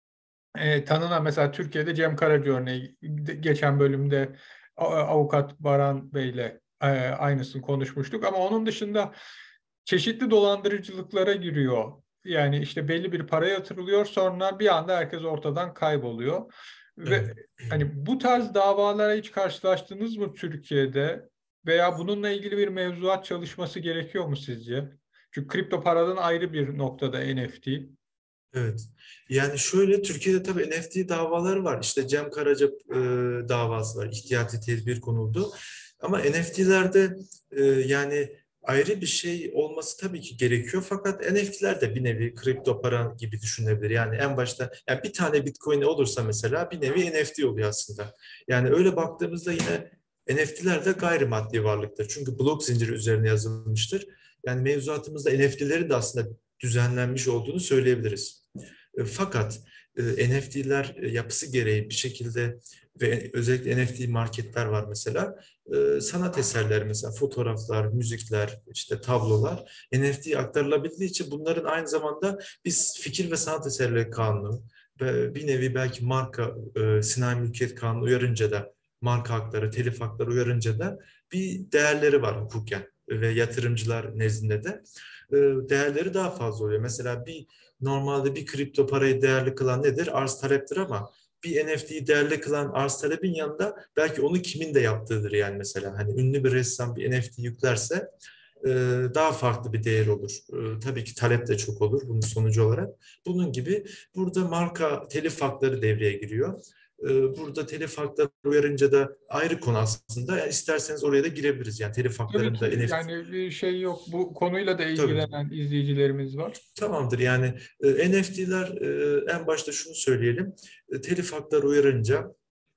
e, tanınan, mesela Türkiye'de Cem Karaca örneği, de- geçen bölümde a- avukat Baran Bey'le e, aynısını konuşmuştuk, ama onun dışında çeşitli dolandırıcılıklara giriyor. Yani işte belli bir para yatırılıyor, sonra bir anda herkes ortadan kayboluyor. Evet. Ve hani bu tarz davalara hiç karşılaştınız mı Türkiye'de? Veya bununla ilgili bir mevzuat çalışması gerekiyor mu sizce? Çünkü kripto paradan ayrı bir noktada N F T. Evet. Yani şöyle Türkiye'de tabii N F T davaları var. İşte Cem Karaca e, davası var. İhtiyati tedbir konuldu. Ama N F T'lerde e, yani ayrı bir şey olması tabii ki gerekiyor. Fakat N F T'ler de bir nevi kripto para gibi düşünebilir. Yani en başta yani bir tane Bitcoin olursa mesela bir nevi N F T oluyor aslında. Yani öyle baktığımızda yine N F T'ler de gayrimaddi varlıktır. Çünkü blok zinciri üzerine yazılmıştır. Yani mevzuatımızda N F T'lerin de aslında düzenlenmiş olduğunu söyleyebiliriz. E, Fakat e, N F T'ler e, yapısı gereği bir şekilde ve özellikle N F T marketler var mesela. E, Sanat eserleri mesela fotoğraflar, müzikler, işte tablolar N F T'ye aktarılabildiği için bunların aynı zamanda biz fikir ve sanat eserleri kanunu ve bir nevi belki marka e, sinayi mülkiyet kanunu uyarınca da marka hakları, telif hakları uyarınca da bir değerleri var hukuken ve yatırımcılar nezdinde de e, değerleri daha fazla oluyor. Mesela bir normalde bir kripto parayı değerli kılan nedir? Arz taleptir ama bir N F T'yi değerli kılan arz talebin yanında belki onu kimin de yaptığıdır yani mesela. Hani ünlü bir ressam bir N F T yüklerse e, daha farklı bir değer olur. E, tabii ki talep de çok olur bunun sonucu olarak. Bunun gibi burada marka telif hakları devreye giriyor. E, Burada telif hakları uyarınca da ayrı konu aslında. Yani isterseniz oraya da girebiliriz. Yani telif Tabii haklarında ki, N F T. yani bir şey yok. Bu konuyla da Tabii. ilgilenen izleyicilerimiz var. Tamamdır yani e, N F T'ler e, en başta şunu söyleyelim. E, telif hakları uyarınca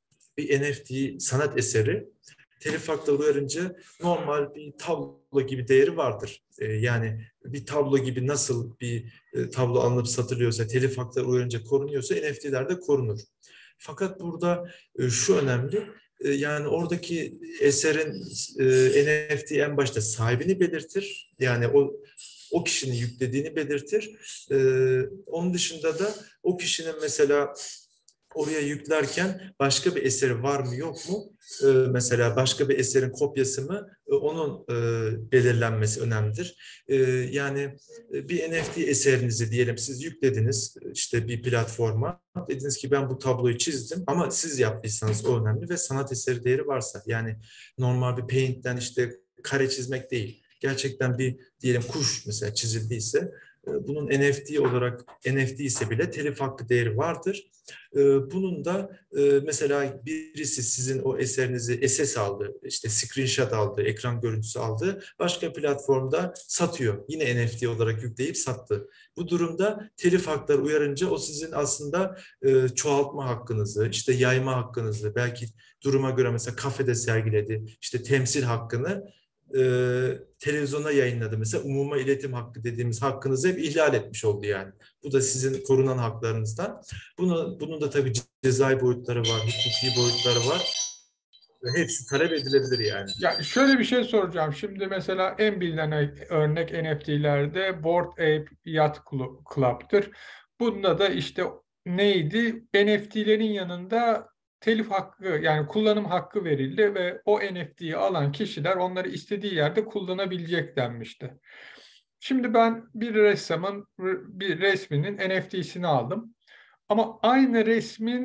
bir N F T sanat eseri telif hakları uyarınca normal bir tablo gibi değeri vardır. E, yani bir tablo gibi nasıl bir e, tablo alınıp satılıyorsa telif hakları uyarınca korunuyorsa N F T'ler de korunur. Fakat burada e, şu önemli. E, yani oradaki eserin e, N F T en başta sahibini belirtir. Yani o o kişinin yüklediğini belirtir. Ee, onun dışında da o kişinin mesela oraya yüklerken başka bir eseri var mı yok mu? Ee, mesela başka bir eserin kopyası mı? Ee, onun e, belirlenmesi önemlidir. Ee, yani e, bir N F T eserinizi diyelim siz yüklediniz işte bir platforma. Dediniz ki ben bu tabloyu çizdim ama siz yaptıysanız o önemli ve sanat eseri değeri varsa yani normal bir paint'ten işte kare çizmek değil. Gerçekten bir diyelim kuş mesela çizildiyse e, bunun N F T olarak N F T ise bile telif hakkı değeri vardır. E, Bunun da e, mesela birisi sizin o eserinizi S S aldı, işte screenshot aldı, ekran görüntüsü aldı, başka platformda satıyor. Yine N F T olarak yükleyip sattı. Bu durumda telif hakları uyarınca o sizin aslında e, çoğaltma hakkınızı, işte yayma hakkınızı, belki duruma göre mesela kafede sergiledi, işte temsil hakkını e, televizyona yayınladı. Mesela umuma iletim hakkı dediğimiz hakkınızı hep ihlal etmiş oldu yani. Bu da sizin korunan haklarınızdan. Bunu, bunun da tabii cezai boyutları var, hukuki boyutları var. Ve hepsi talep edilebilir yani. Ya şöyle bir şey soracağım. Şimdi mesela en bilinen örnek N F T'lerde Bored Ape Yacht Clu- Club'tır. Bunda da işte neydi? N F T'lerin yanında telif hakkı, yani kullanım hakkı verildi ve o N F T'yi alan kişiler onları istediği yerde kullanabilecek denmişti. Şimdi ben bir ressamın bir resminin N F T'sini aldım. Ama aynı resmin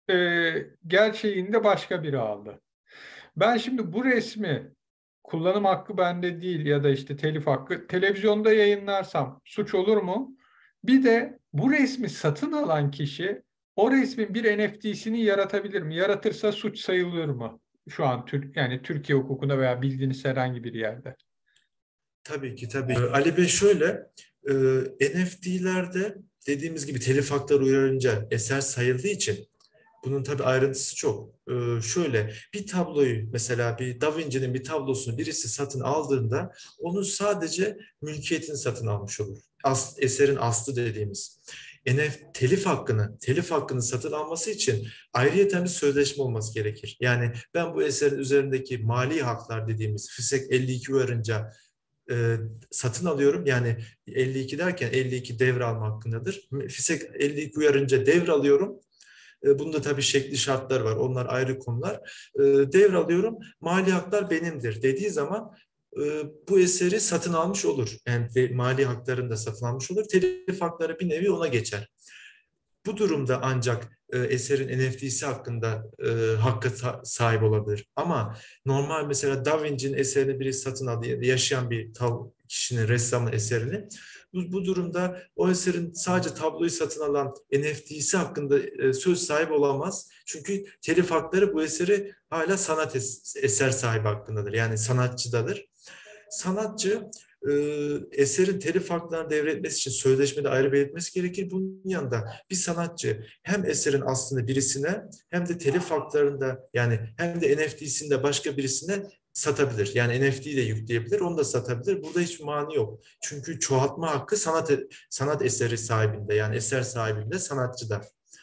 e, gerçeğini de başka biri aldı. Ben şimdi bu resmi kullanım hakkı bende değil ya da işte telif hakkı televizyonda yayınlarsam suç olur mu? Bir de bu resmi satın alan kişi o resmin bir N F T'sini yaratabilir mi? Yaratırsa suç sayılır mı? Şu an Türk yani Türkiye hukukunda veya bildiğiniz herhangi bir yerde. Tabii ki tabii. Ee, Ali Bey şöyle, e, N F T'lerde dediğimiz gibi telif hakları uyarınca eser sayıldığı için bunun tabii ayrıntısı çok. Ee, şöyle bir tabloyu mesela bir Da Vinci'nin bir tablosunu birisi satın aldığında onun sadece mülkiyetini satın almış olur. As, eserin aslı dediğimiz. N F telif hakkını, telif hakkını satın alması için ayrıyeten bir sözleşme olması gerekir. Yani ben bu eserin üzerindeki mali haklar dediğimiz FİSEK elli iki uyarınca e, satın alıyorum. Yani elli iki derken elli iki devralma hakkındadır. FİSEK elli iki uyarınca devralıyorum. E, Bunda tabii şekli şartlar var. Onlar ayrı konular. E, Devralıyorum. Mali haklar benimdir dediği zaman e, bu eseri satın almış olur. Yani de, mali haklarını da satın almış olur. Telif hakları bir nevi ona geçer. Bu durumda ancak e, eserin N F T'si hakkında e, hakkı sahip olabilir. Ama normal mesela Da Vinci'nin eserini biri satın aldı, yaşayan bir tav kişinin, ressamın eserini. Bu, bu durumda o eserin sadece tabloyu satın alan N F T'si hakkında e, söz sahibi olamaz. Çünkü telif hakları bu eseri hala sanat es eser sahibi hakkındadır. Yani sanatçıdadır. Sanatçı e, eserin telif haklarını devretmesi için sözleşmede ayrı belirtmesi gerekir. Bunun yanında bir sanatçı hem eserin aslında birisine hem de telif haklarını da yani hem de N F T'sini de başka birisine satabilir. Yani N F T'yi de yükleyebilir, onu da satabilir. Burada hiçbir mani yok. Çünkü çoğaltma hakkı sanat sanat eseri sahibinde yani eser sahibinde, sanatçıda.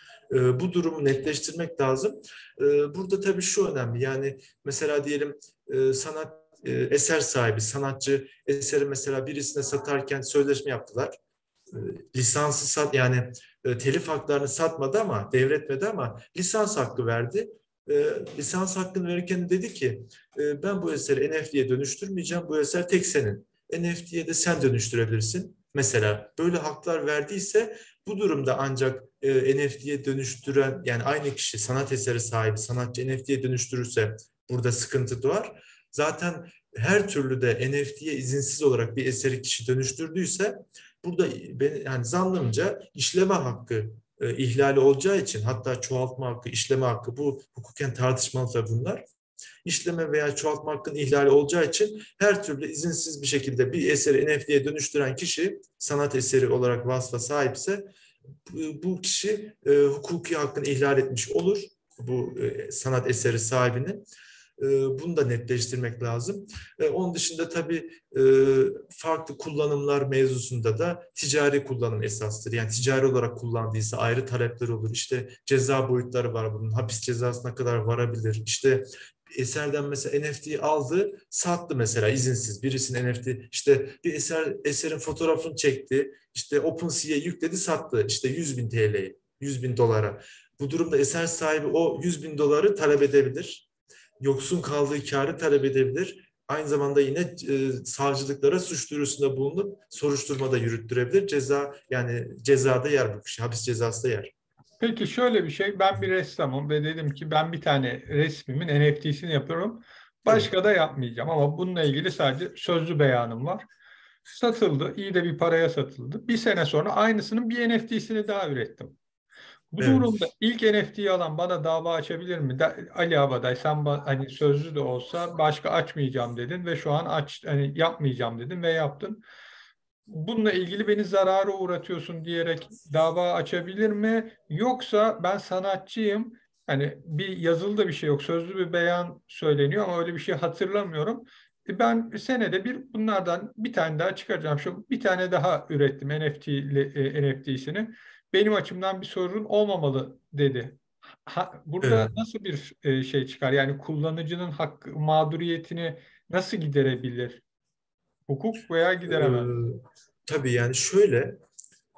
E, bu durumu netleştirmek lazım. E, burada tabii şu önemli. Yani mesela diyelim e, sanat e, eser sahibi, sanatçı eseri mesela birisine satarken sözleşme yaptılar. E, lisansı sat yani e, telif haklarını satmadı ama devretmedi ama lisans hakkı verdi. E, lisans hakkını verirken dedi ki e, ben bu eseri N F T'ye dönüştürmeyeceğim. Bu eser tek senin. N F T'ye de sen dönüştürebilirsin. Mesela böyle haklar verdiyse bu durumda ancak e, N F T'ye dönüştüren yani aynı kişi sanat eseri sahibi sanatçı N F T'ye dönüştürürse burada sıkıntı doğar. Zaten her türlü de N F T'ye izinsiz olarak bir eseri kişi dönüştürdüyse burada ben, yani zannımca işleme hakkı e, ihlali olacağı için hatta çoğaltma hakkı, işleme hakkı bu hukuken tartışmalı bunlar. İşleme veya çoğaltma hakkının ihlali olacağı için her türlü izinsiz bir şekilde bir eseri N F T'ye dönüştüren kişi sanat eseri olarak vasfa sahipse bu, bu kişi e, hukuki hakkını ihlal etmiş olur bu e, sanat eseri sahibinin. E, bunu da netleştirmek lazım. E, onun dışında tabii e, farklı kullanımlar mevzusunda da ticari kullanım esastır. Yani ticari olarak kullandıysa ayrı talepler olur. İşte ceza boyutları var bunun. Hapis cezasına kadar varabilir. İşte eserden mesela N F T'yi aldı, sattı mesela izinsiz. Birisinin N F T işte bir eser eserin fotoğrafını çekti. İşte OpenSea'ya yükledi, sattı. İşte yüz bin T L'ye, yüz bin dolara. Bu durumda eser sahibi o yüz bin doları talep edebilir. Yoksun kaldığı kârı talep edebilir. Aynı zamanda yine e, savcılıklara suç duyurusunda bulunup soruşturma da yürüttürebilir. Ceza yani cezada yer bu kişi, hapis cezası da yer. Peki şöyle bir şey, ben bir ressamım ve dedim ki ben bir tane resmimin N F T'sini yapıyorum. Evet, Başka da yapmayacağım ama bununla ilgili sadece sözlü beyanım var. Satıldı, iyi de bir paraya satıldı. Bir sene sonra aynısının bir N F T'sini daha ürettim. Bu evet. durumda ilk N F T'yi alan bana dava açabilir mi? Da, Ali Abaday sen ba- hani sözlü de olsa başka açmayacağım dedin ve şu an aç hani yapmayacağım dedin ve yaptın. Bununla ilgili beni zarara uğratıyorsun diyerek dava açabilir mi? Yoksa ben sanatçıyım. Hani bir yazılı da bir şey yok. Sözlü bir beyan söyleniyor ama öyle bir şey hatırlamıyorum. E Ben senede bir bunlardan bir tane daha çıkaracağım. Şu bir tane daha ürettim N F T, e, N F T'sini. Benim açımdan bir sorun olmamalı dedi. Ha, burada Evet. nasıl bir e, şey çıkar? Yani kullanıcının hakkı, mağduriyetini nasıl giderebilir? Hukuk veya Ee, gideremez. tabii yani şöyle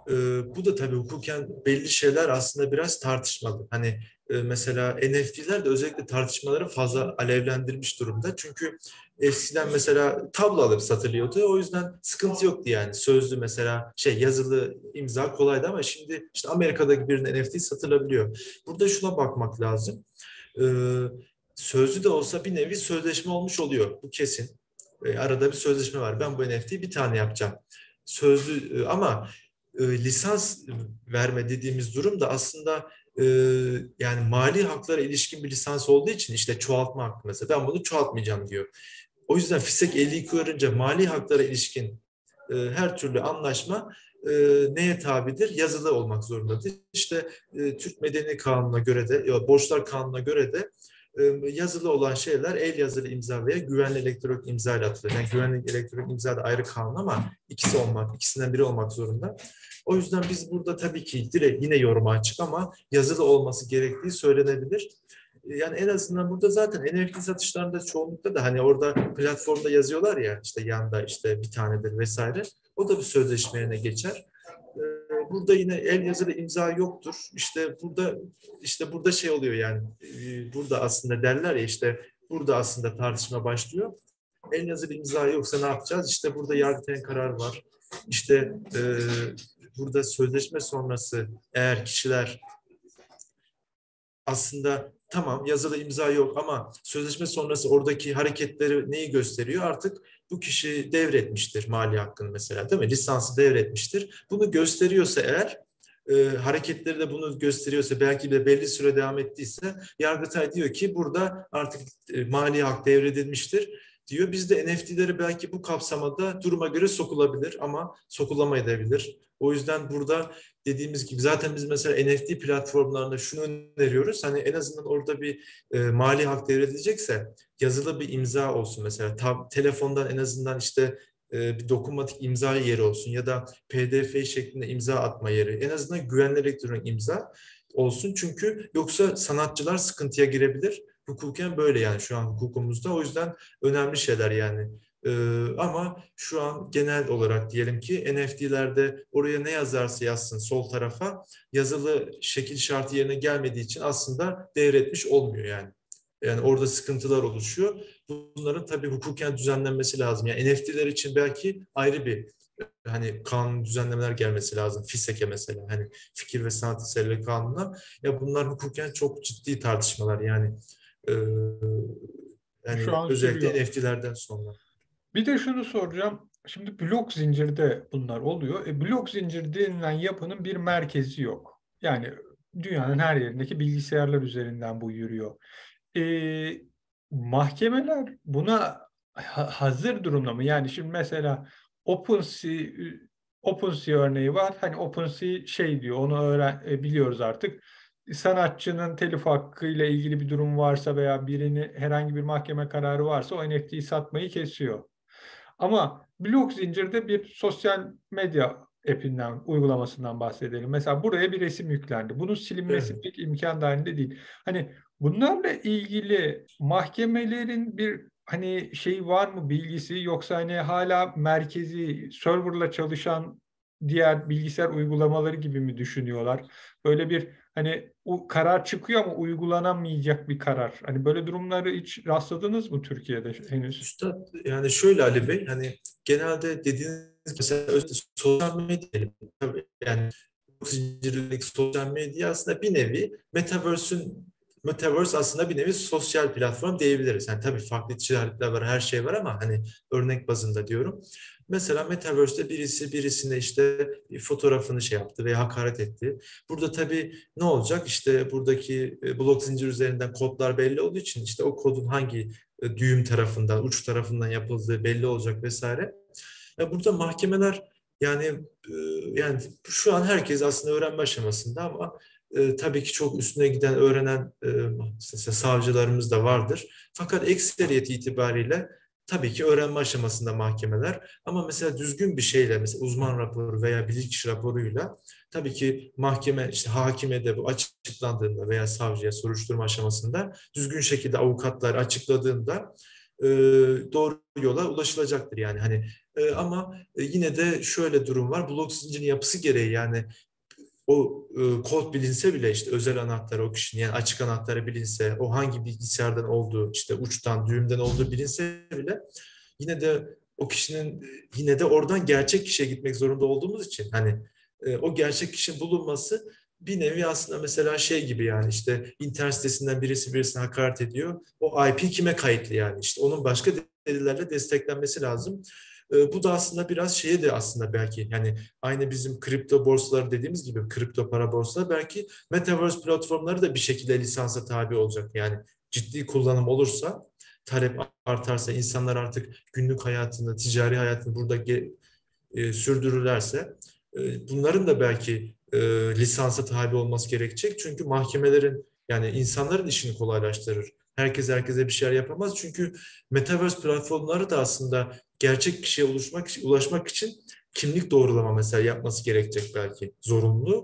E, Bu da tabii hukuken belli şeyler aslında biraz tartışmalı. Hani e, mesela N F T'ler de özellikle tartışmaları fazla alevlendirmiş durumda. Çünkü eskiden mesela tablo alıp satılıyordu. O yüzden sıkıntı yoktu yani. Sözlü mesela şey yazılı imza kolaydı ama şimdi işte Amerika'daki birinin N F T satılabiliyor. Burada şuna bakmak lazım. E, Sözlü de olsa bir nevi sözleşme olmuş oluyor. Bu kesin. E, arada bir sözleşme var. Ben bu N F T'yi bir tane yapacağım. Sözlü e, ama e, lisans verme dediğimiz durum da aslında e, yani mali haklara ilişkin bir lisans olduğu için işte çoğaltma hakkı mesela ben bunu çoğaltmayacağım diyor. O yüzden FİSEK elli iki uyarınca mali haklara ilişkin e, her türlü anlaşma e, neye tabidir? Yazılı olmak zorundadır. İşte e, Türk Medeni Kanunu'na göre de, ya, Borçlar Kanunu'na göre de e, yazılı olan şeyler el yazılı imza veya güvenli elektronik imza ile atılır. Yani güvenli elektronik imza da ayrı kanun ama ikisi olmak, ikisinden biri olmak zorunda. O yüzden biz burada tabii ki direkt yine yoruma açık ama yazılı olması gerektiği söylenebilir. Yani en azından burada zaten N F T satışlarında çoğunlukla da hani orada platformda yazıyorlar ya işte yanda işte bir tanedir vesaire. O da bir sözleşme yerine geçer. Ee, Burada yine el yazılı imza yoktur. İşte burada işte burada şey oluyor yani e, burada aslında derler ya işte burada aslında tartışma başlıyor. El yazılı imza yoksa ne yapacağız? İşte burada Yargıtay'ın kararı var. İşte e, burada sözleşme sonrası eğer kişiler aslında tamam yazılı imza yok ama sözleşme sonrası oradaki hareketleri neyi gösteriyor? Artık bu kişi devretmiştir mali hakkını mesela değil mi? Lisansı devretmiştir. Bunu gösteriyorsa eğer e, hareketleri de bunu gösteriyorsa belki de belli süre devam ettiyse Yargıtay diyor ki burada artık e, mali hak devredilmiştir diyor. Biz de N F T'leri belki bu kapsamada duruma göre sokulabilir ama sokulamayabilir. O yüzden burada dediğimiz gibi zaten biz mesela N F T platformlarında şunu öneriyoruz. Hani en azından orada bir e, mali hak devredilecekse yazılı bir imza olsun mesela. Tab, telefondan en azından işte e, bir dokunmatik imza yeri olsun ya da P D F şeklinde imza atma yeri. En azından güvenli elektronik imza olsun. Çünkü yoksa sanatçılar sıkıntıya girebilir. Hukuken böyle yani şu an hukukumuzda. O yüzden önemli şeyler yani. Ee, ama şu an genel olarak diyelim ki N F T'lerde oraya ne yazarsa yazsın sol tarafa yazılı şekil şartı yerine gelmediği için aslında devretmiş olmuyor yani. Yani orada sıkıntılar oluşuyor. Bunların tabii hukuken düzenlenmesi lazım. Yani N F T'ler için belki ayrı bir hani kanun düzenlemeler gelmesi lazım. FİSEK'e mesela hani fikir ve sanat eserleri kanununa. Ya bunlar hukuken çok ciddi tartışmalar yani. Ee, Şu Yani an özellikle sürüyor. N F T'lerden sonra. Bir de şunu soracağım. Şimdi blok zincirde bunlar oluyor. E, blok zincir denilen yapının bir merkezi yok. Yani dünyanın her yerindeki bilgisayarlar üzerinden bu yürüyor. E, Mahkemeler buna ha- hazır durumda mı? Yani şimdi mesela OpenSea, OpenSea örneği var. Hani OpenSea şey diyor, onu öğren e, biliyoruz artık. Sanatçının telif hakkı ile ilgili bir durum varsa veya birini herhangi bir mahkeme kararı varsa o N F T'yi satmayı kesiyor. Ama blok zincirde bir sosyal medya app'inden, uygulamasından bahsedelim. Mesela buraya bir resim yüklendi. Bunun silinmesi Evet. pek imkan dahilinde değil. Hani bunlarla ilgili mahkemelerin bir hani şey var mı, bilgisi, yoksa hani hala merkezi serverla çalışan diğer bilgisayar uygulamaları gibi mi düşünüyorlar? Böyle bir hani o karar çıkıyor ama uygulanamayacak bir karar. Hani böyle durumları hiç rastladınız mı Türkiye'de henüz? Üstad yani şöyle Ali Bey hani genelde dediğiniz gibi mesela özellikle sosyal medya tabii yani zincirlik sosyal medya aslında bir nevi Metaverse'ün Metaverse aslında bir nevi sosyal platform diyebiliriz. Yani tabii farklı içerikler var, her şey var ama hani örnek bazında diyorum. Mesela Metaverse'de birisi birisine işte bir fotoğrafını şey yaptı veya hakaret etti. Burada tabii ne olacak? İşte buradaki e, blok zincir üzerinden kodlar belli olduğu için işte o kodun hangi e, düğüm tarafından, uç tarafından yapıldığı belli olacak vesaire. Ya burada mahkemeler yani e, yani şu an herkes aslında öğrenme aşamasında ama e, tabii ki çok üstüne giden öğrenen e, mesela savcılarımız da vardır. Fakat ekseriyet itibariyle tabii ki öğrenme aşamasında mahkemeler ama mesela düzgün bir şeyle mesela uzman raporu veya bilirkişi raporuyla tabii ki mahkeme işte hakime de bu açıklandığında veya savcıya soruşturma aşamasında düzgün şekilde avukatlar açıkladığında e, doğru yola ulaşılacaktır yani hani e, ama e, yine de şöyle durum var. Blok zincirin yapısı gereği yani o e, kod bilinse bile işte özel anahtarı o kişinin yani açık anahtarı bilinse o hangi bilgisayardan olduğu işte uçtan düğümden olduğu bilinse bile yine de o kişinin yine de oradan gerçek kişiye gitmek zorunda olduğumuz için hani e, o gerçek kişinin bulunması bir nevi aslında mesela şey gibi yani işte internet sitesinden birisi birisine hakaret ediyor. O I P kime kayıtlı yani işte onun başka delillerle desteklenmesi lazım. E, bu da aslında biraz şeye de aslında belki yani aynı bizim kripto borsaları dediğimiz gibi kripto para borsaları belki metaverse platformları da bir şekilde lisansa tabi olacak. Yani ciddi kullanım olursa talep artarsa insanlar artık günlük hayatını, ticari hayatını burada ge- e, sürdürürlerse e, bunların da belki e, lisansa tabi olması gerekecek. Çünkü mahkemelerin yani insanların işini kolaylaştırır. Herkes herkese bir şeyler yapamaz. Çünkü Metaverse platformları da aslında gerçek kişiye ulaşmak, ulaşmak için kimlik doğrulama mesela yapması gerekecek belki zorunlu.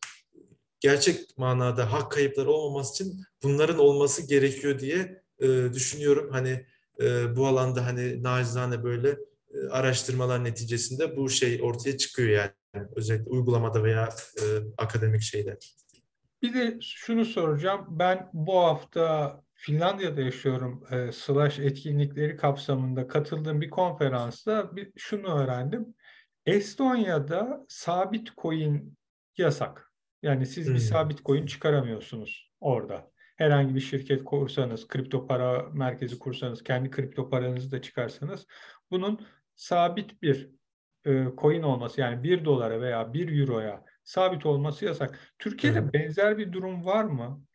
Gerçek manada hak kayıpları olmaması için bunların olması gerekiyor diye e, düşünüyorum. Hani e, bu alanda hani nacizane böyle e, araştırmalar neticesinde bu şey ortaya çıkıyor yani. Özellikle uygulamada veya e, akademik şeyde. Bir de şunu soracağım. Ben bu hafta Finlandiya'da yaşıyorum. E, Slash etkinlikleri kapsamında katıldığım bir konferansta bir, şunu öğrendim. Estonya'da sabit coin yasak. Yani siz bir Hmm, sabit coin çıkaramıyorsunuz orada. Herhangi bir şirket kursanız, kripto para merkezi kursanız, kendi kripto paranızı da çıkarsanız bunun sabit bir e, coin olması yani bir dolara veya bir euroya sabit olması yasak. evet. Türkiye'de benzer bir durum var mı?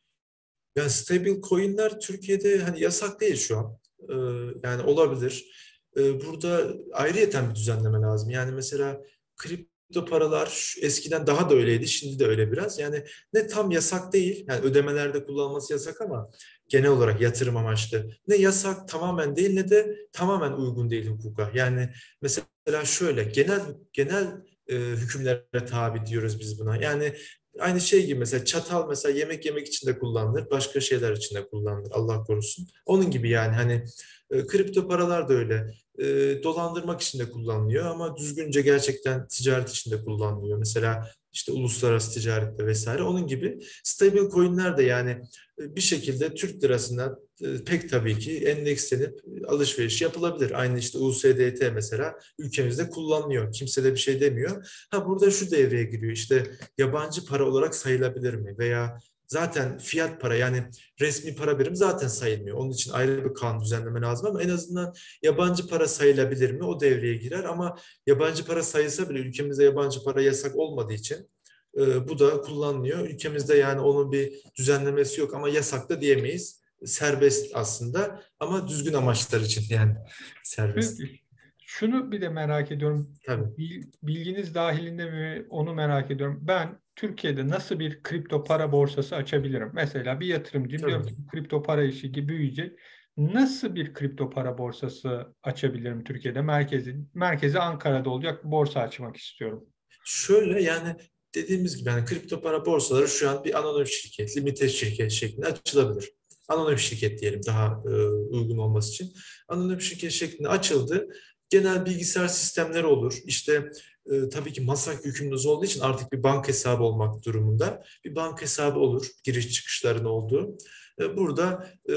Yani stable coin'ler Türkiye'de hani yasak değil şu an. Ee, yani olabilir. Ee, burada ayrıyeten bir düzenleme lazım. Yani mesela kripto paralar şu- eskiden daha da öyleydi, şimdi de öyle biraz. Yani ne tam yasak değil, yani ödemelerde kullanılması yasak ama genel olarak yatırım amaçlı. Ne yasak tamamen değil ne de tamamen uygun değil hukuka. Yani mesela şöyle genel genel e, hükümlere tabi diyoruz biz buna. Yani aynı şey gibi mesela çatal mesela yemek yemek için de kullanılır, başka şeyler için de kullanılır Allah korusun. Onun gibi yani hani e, kripto paralar da öyle. E, dolandırmak için de kullanılıyor ama düzgünce gerçekten ticaret için de kullanılıyor. Mesela işte uluslararası ticarette vesaire. Onun gibi stable coin'ler de yani e, bir şekilde Türk lirasına e, pek tabii ki endekslenip e, alışveriş yapılabilir. Aynı işte U S D T mesela ülkemizde kullanılıyor. Kimse de bir şey demiyor. Ha burada şu devreye giriyor işte yabancı para olarak sayılabilir mi? Veya zaten fiyat para yani resmi para birimi zaten sayılmıyor. Onun için ayrı bir kanun düzenleme lazım ama en azından yabancı para sayılabilir mi? O devreye girer ama yabancı para sayılsa bile ülkemizde yabancı para yasak olmadığı için e, bu da kullanılıyor. Ülkemizde yani onun bir düzenlemesi yok ama yasak da diyemeyiz. Serbest aslında ama düzgün amaçlar için yani serbest. Peki. Şunu bir de merak ediyorum. Tabii. Bil- Bilginiz dahilinde mi onu merak ediyorum. Ben Türkiye'de nasıl bir kripto para borsası açabilirim? Mesela bir yatırımcıyım diyorum Tabii. ki bu kripto para işi gibi büyüyecek. Nasıl bir kripto para borsası açabilirim Türkiye'de? Merkezi, merkezi Ankara'da olacak bir borsa açmak istiyorum. Şöyle yani dediğimiz gibi yani kripto para borsaları şu an bir anonim şirket, limited şirket şeklinde açılabilir. Anonim şirket diyelim daha e, uygun olması için. Anonim şirket şeklinde açıldı. Genel bilgisayar sistemleri olur. İşte e, tabii ki masak yükümlünüz olduğu için artık bir banka hesabı olmak durumunda. Bir banka hesabı olur. Giriş çıkışların olduğu. E, burada e,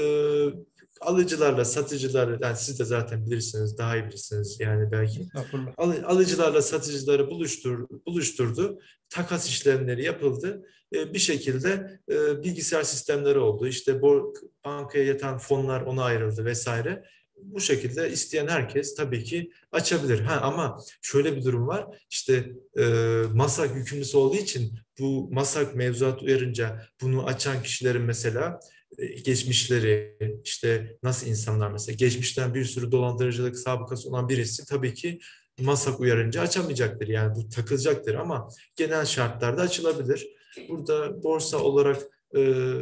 alıcılarla, satıcılarla, yani siz de zaten bilirsiniz, daha iyi bilirsiniz yani belki Estağfurullah. alıcılarla satıcıları buluştur, buluşturdu. Takas işlemleri yapıldı. E, bir şekilde e, bilgisayar sistemleri oldu. İşte bu bankaya yatan fonlar ona ayrıldı vesaire. Bu şekilde isteyen herkes tabii ki açabilir. Ha, ama şöyle bir durum var. İşte e, MASAK yükümlüsü olduğu için bu MASAK mevzuat uyarınca bunu açan kişilerin mesela e, geçmişleri işte nasıl insanlar mesela geçmişten bir sürü dolandırıcılık sabıkası olan birisi tabii ki MASAK uyarınca açamayacaktır. Yani bu takılacaktır ama genel şartlarda açılabilir. Burada borsa olarak e,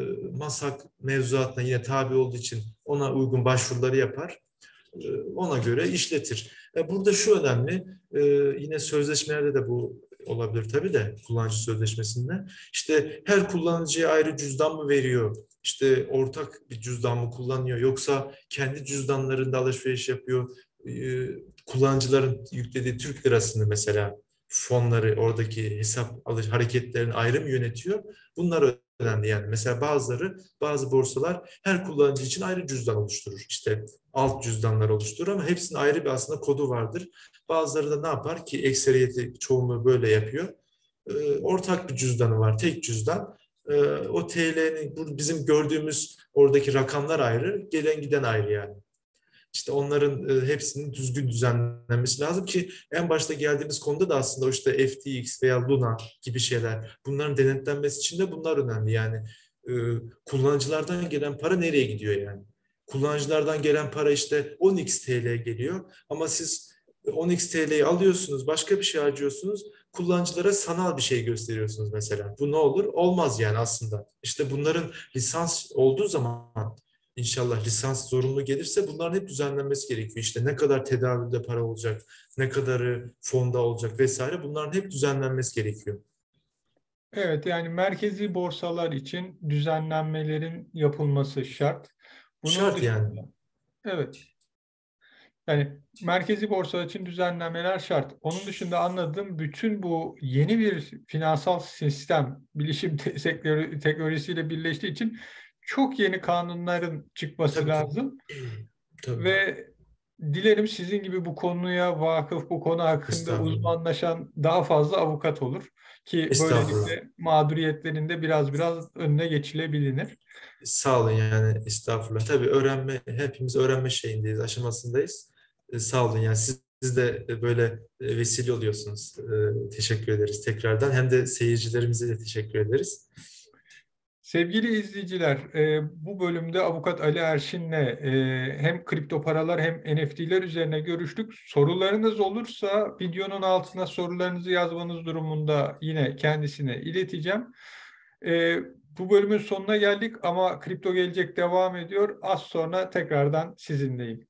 MASAK mevzuatına yine tabi olduğu için ona uygun başvuruları yapar. E, ona göre işletir. E, burada şu önemli, e, yine sözleşmelerde de bu olabilir tabii de kullanıcı sözleşmesinde. İşte her kullanıcıya ayrı cüzdan mı veriyor? İşte ortak bir cüzdan mı kullanıyor? Yoksa kendi cüzdanlarında alışveriş yapıyor? Ee, kullanıcıların yüklediği Türk lirasını mesela fonları, oradaki hesap alış hareketlerini ayrı mı yönetiyor? Bunlar önemli yani. Mesela bazıları, bazı borsalar her kullanıcı için ayrı cüzdan oluşturur. İşte alt cüzdanlar oluşturur ama hepsinin ayrı bir aslında kodu vardır. Bazıları da ne yapar ki ekseriyeti çoğunluğu böyle yapıyor. Ee, ortak bir cüzdanı var, tek cüzdan. Ee, o T L'nin, bu bizim gördüğümüz oradaki rakamlar ayrı, gelen giden ayrı yani. İşte onların e, hepsinin düzgün düzenlenmesi lazım ki en başta geldiğimiz konuda da aslında o işte F T X veya Luna gibi şeyler, bunların denetlenmesi için de bunlar önemli. Yani e, kullanıcılardan gelen para nereye gidiyor yani? Kullanıcılardan gelen para işte on x T L geliyor ama siz on x T L'yi alıyorsunuz, başka bir şey harcıyorsunuz, kullanıcılara sanal bir şey gösteriyorsunuz mesela. Bu ne olur? Olmaz yani aslında. İşte bunların lisans olduğu zaman, İnşallah lisans zorunlu gelirse, bunların hep düzenlenmesi gerekiyor. İşte ne kadar tedavülde para olacak, ne kadarı fonda olacak vesaire, bunların hep düzenlenmesi gerekiyor. Evet, yani merkezi borsalar için düzenlenmelerin yapılması şart. Bunun Şart dışında, yani. evet, yani merkezi borsa için düzenlemeler şart. Onun dışında anladığım bütün bu yeni bir finansal sistem, bilişim te- sektörü- teknolojisiyle birleştiği için çok yeni kanunların çıkması Tabii tabii. lazım. Tabii. Ve dilerim sizin gibi bu konuya vakıf, bu konu hakkında Estağfurullah. uzmanlaşan daha fazla avukat olur ki Estağfurullah. böylelikle mağduriyetlerin de biraz biraz önüne geçilebilir. Sağ olun yani, estağfurullah. Tabii öğrenme, hepimiz öğrenme şeyindeyiz, aşamasındayız. E, sağ olun yani, siz, siz de e, böyle e, vesile oluyorsunuz. E, teşekkür ederiz tekrardan. Hem de seyircilerimize de teşekkür ederiz. Sevgili izleyiciler, e, bu bölümde Avukat Ali Erşin'le e, hem kripto paralar hem N F T'ler üzerine görüştük. Sorularınız olursa videonun altına sorularınızı yazmanız durumunda yine kendisine ileteceğim. E, Bu bölümün sonuna geldik ama Kripto Gelecek devam ediyor. Az sonra tekrardan sizinleyim.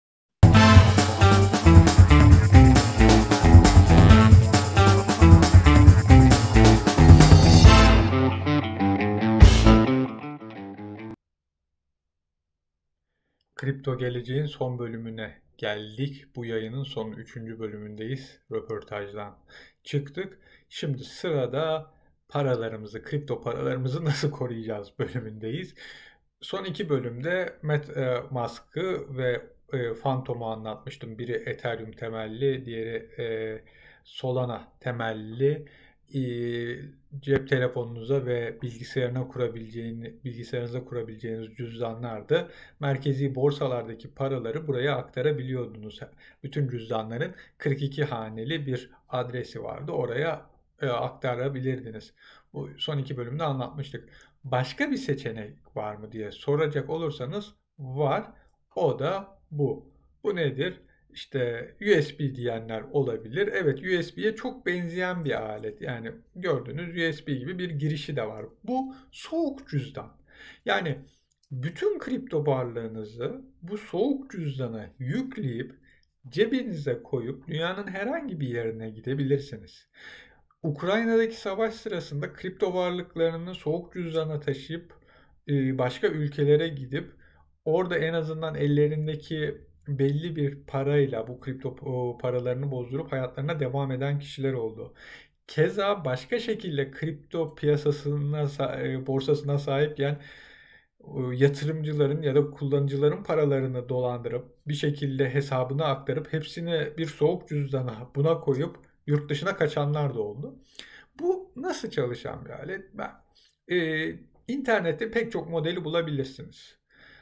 Kripto Geleceğin son bölümüne geldik. Bu yayının son üçüncü bölümündeyiz. Röportajdan çıktık. Şimdi sırada paralarımızı, kripto paralarımızı nasıl koruyacağız bölümündeyiz. Son iki bölümde MetaMask'ı ve e, Phantom'u anlatmıştım. Biri Ethereum temelli, diğeri e, Solana temelli. E, Cep telefonunuza ve bilgisayarına kurabileceğiniz, bilgisayarınıza kurabileceğiniz cüzdanlardı. Merkezi borsalardaki paraları buraya aktarabiliyordunuz. Bütün cüzdanların kırk iki haneli bir adresi vardı. Oraya e, aktarabilirdiniz. Bu son iki bölümde anlatmıştık. Başka bir seçenek var mı diye soracak olursanız var. O da bu. Bu nedir? İşte U S B diyenler olabilir. Evet, U S B'ye çok benzeyen bir alet. Yani gördüğünüz U S B gibi bir girişi de var. Bu soğuk cüzdan. Yani bütün kripto varlığınızı bu soğuk cüzdana yükleyip cebinize koyup dünyanın herhangi bir yerine gidebilirsiniz. Ukrayna'daki savaş sırasında kripto varlıklarını soğuk cüzdana taşıyıp e, başka ülkelere gidip orada en azından ellerindeki belli bir parayla bu kripto paralarını bozdurup hayatlarına devam eden kişiler oldu. Keza başka şekilde kripto piyasasına, e, borsasına sahipken e, yatırımcıların ya da kullanıcıların paralarını dolandırıp bir şekilde hesabına aktarıp hepsini bir soğuk cüzdana buna koyup yurt dışına kaçanlar da oldu. Bu nasıl çalışan bir alet? Ben, e, internette pek çok modeli bulabilirsiniz.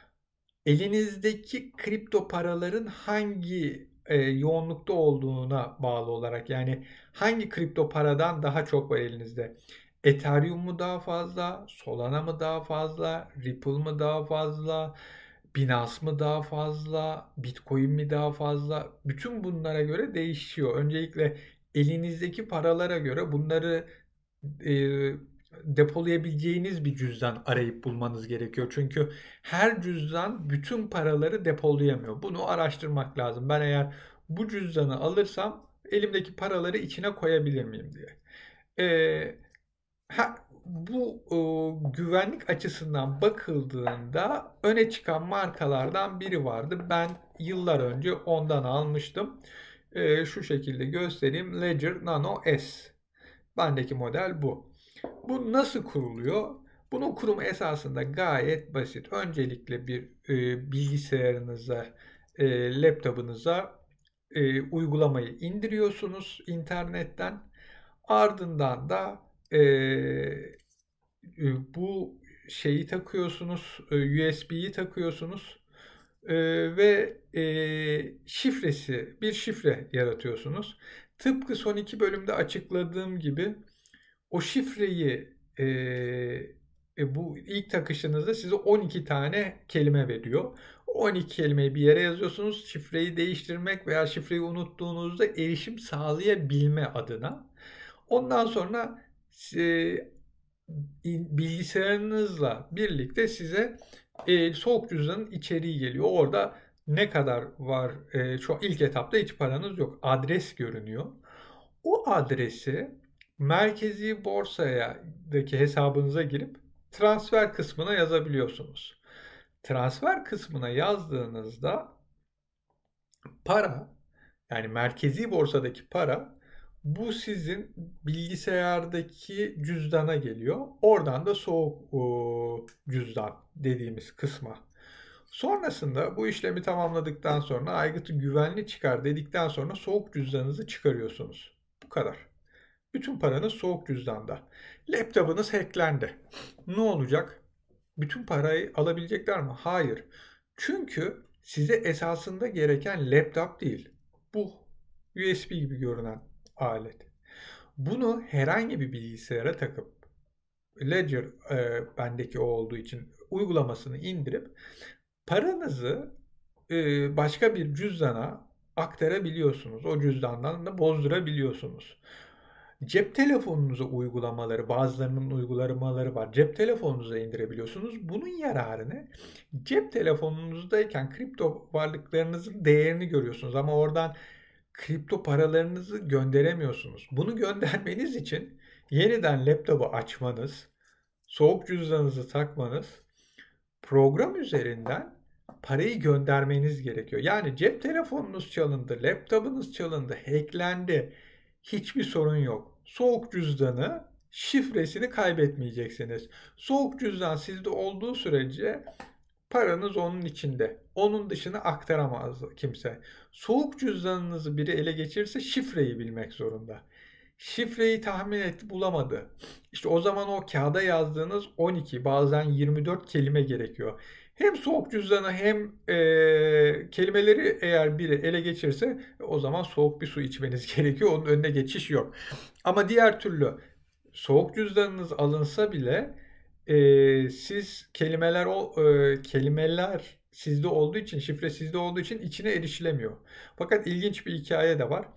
Elinizdeki kripto paraların hangi e, yoğunlukta olduğuna bağlı olarak, yani hangi kripto paradan daha çok var elinizde? Ethereum mu daha fazla, Solana mı daha fazla, Ripple mı daha fazla, Binance mı daha fazla, Bitcoin mi daha fazla? Bütün bunlara göre değişiyor. Öncelikle elinizdeki paralara göre bunları e, depolayabileceğiniz bir cüzdan arayıp bulmanız gerekiyor. Çünkü her cüzdan bütün paraları depolayamıyor. Bunu araştırmak lazım. Ben eğer bu cüzdanı alırsam Elimdeki paraları içine koyabilir miyim diye. Ee, ha, bu e, güvenlik açısından bakıldığında öne çıkan markalardan biri vardı. Ben yıllar önce ondan almıştım. Ee, şu şekilde göstereyim. Ledger Nano S. Bendeki model bu. Bu nasıl kuruluyor? Bunun kurumu esasında gayet basit. Öncelikle bir e, bilgisayarınıza, e, laptopunuza e, uygulamayı indiriyorsunuz internetten. Ardından da e, e, bu şeyi takıyorsunuz, e, U S B'yi takıyorsunuz e, ve e, şifresi, bir şifre yaratıyorsunuz. Tıpkı son iki bölümde açıkladığım gibi o şifreyi e, e, bu ilk takışınızda size on iki tane kelime veriyor. on iki kelimeyi bir yere yazıyorsunuz. Şifreyi değiştirmek veya şifreyi unuttuğunuzda erişim sağlayabilme adına. Ondan sonra e, bilgisayarınızla birlikte size e, soğuk cüzdanın içeriği geliyor. Orada ne kadar var? E, şu ilk etapta hiç paranız yok. Adres görünüyor. O adresi merkezi borsadaki hesabınıza girip transfer kısmına yazabiliyorsunuz. Transfer kısmına yazdığınızda para, yani merkezi borsadaki para, bu sizin bilgisayardaki cüzdana geliyor. Oradan da soğuk o, cüzdan dediğimiz kısma. Sonrasında bu işlemi tamamladıktan sonra aygıtı güvenli çıkar dedikten sonra soğuk cüzdanınızı çıkarıyorsunuz. Bu kadar. Bütün paranız soğuk cüzdanda. Laptopunuz hacklendi. Ne olacak? Bütün parayı alabilecekler mi? Hayır. Çünkü size esasında gereken laptop değil. Bu U S B gibi görünen alet. Bunu herhangi bir bilgisayara takıp Ledger e, bendeki o olduğu için uygulamasını indirip paranızı e, başka bir cüzdana aktarabiliyorsunuz. O cüzdandan da bozdurabiliyorsunuz. Cep telefonunuza uygulamaları, bazılarının uygulamaları var. Cep telefonunuza indirebiliyorsunuz. Bunun yararını cep telefonunuzdayken kripto varlıklarınızın değerini görüyorsunuz ama oradan kripto paralarınızı gönderemiyorsunuz. Bunu göndermeniz için yeniden laptopu açmanız, soğuk cüzdanınızı takmanız, program üzerinden parayı göndermeniz gerekiyor. Yani cep telefonunuz çalındı, laptopunuz çalındı, hacklendi. Hiçbir sorun yok. Soğuk cüzdanı, şifresini kaybetmeyeceksiniz. Soğuk cüzdan sizde olduğu sürece paranız onun içinde. Onun dışına aktaramaz kimse. Soğuk cüzdanınızı biri ele geçirirse şifreyi bilmek zorunda. Şifreyi tahmin etti bulamadı. İşte o zaman o kağıda yazdığınız on iki bazen yirmi dört kelime gerekiyor. Hem soğuk cüzdanı hem e, kelimeleri eğer biri ele geçirse o zaman soğuk bir su içmeniz gerekiyor. Onun önüne geçiş yok. Ama diğer türlü soğuk cüzdanınız alınsa bile e, siz kelimeler o e, kelimeler sizde olduğu için, şifre sizde olduğu için içine erişilemiyor. Fakat ilginç bir hikaye de var.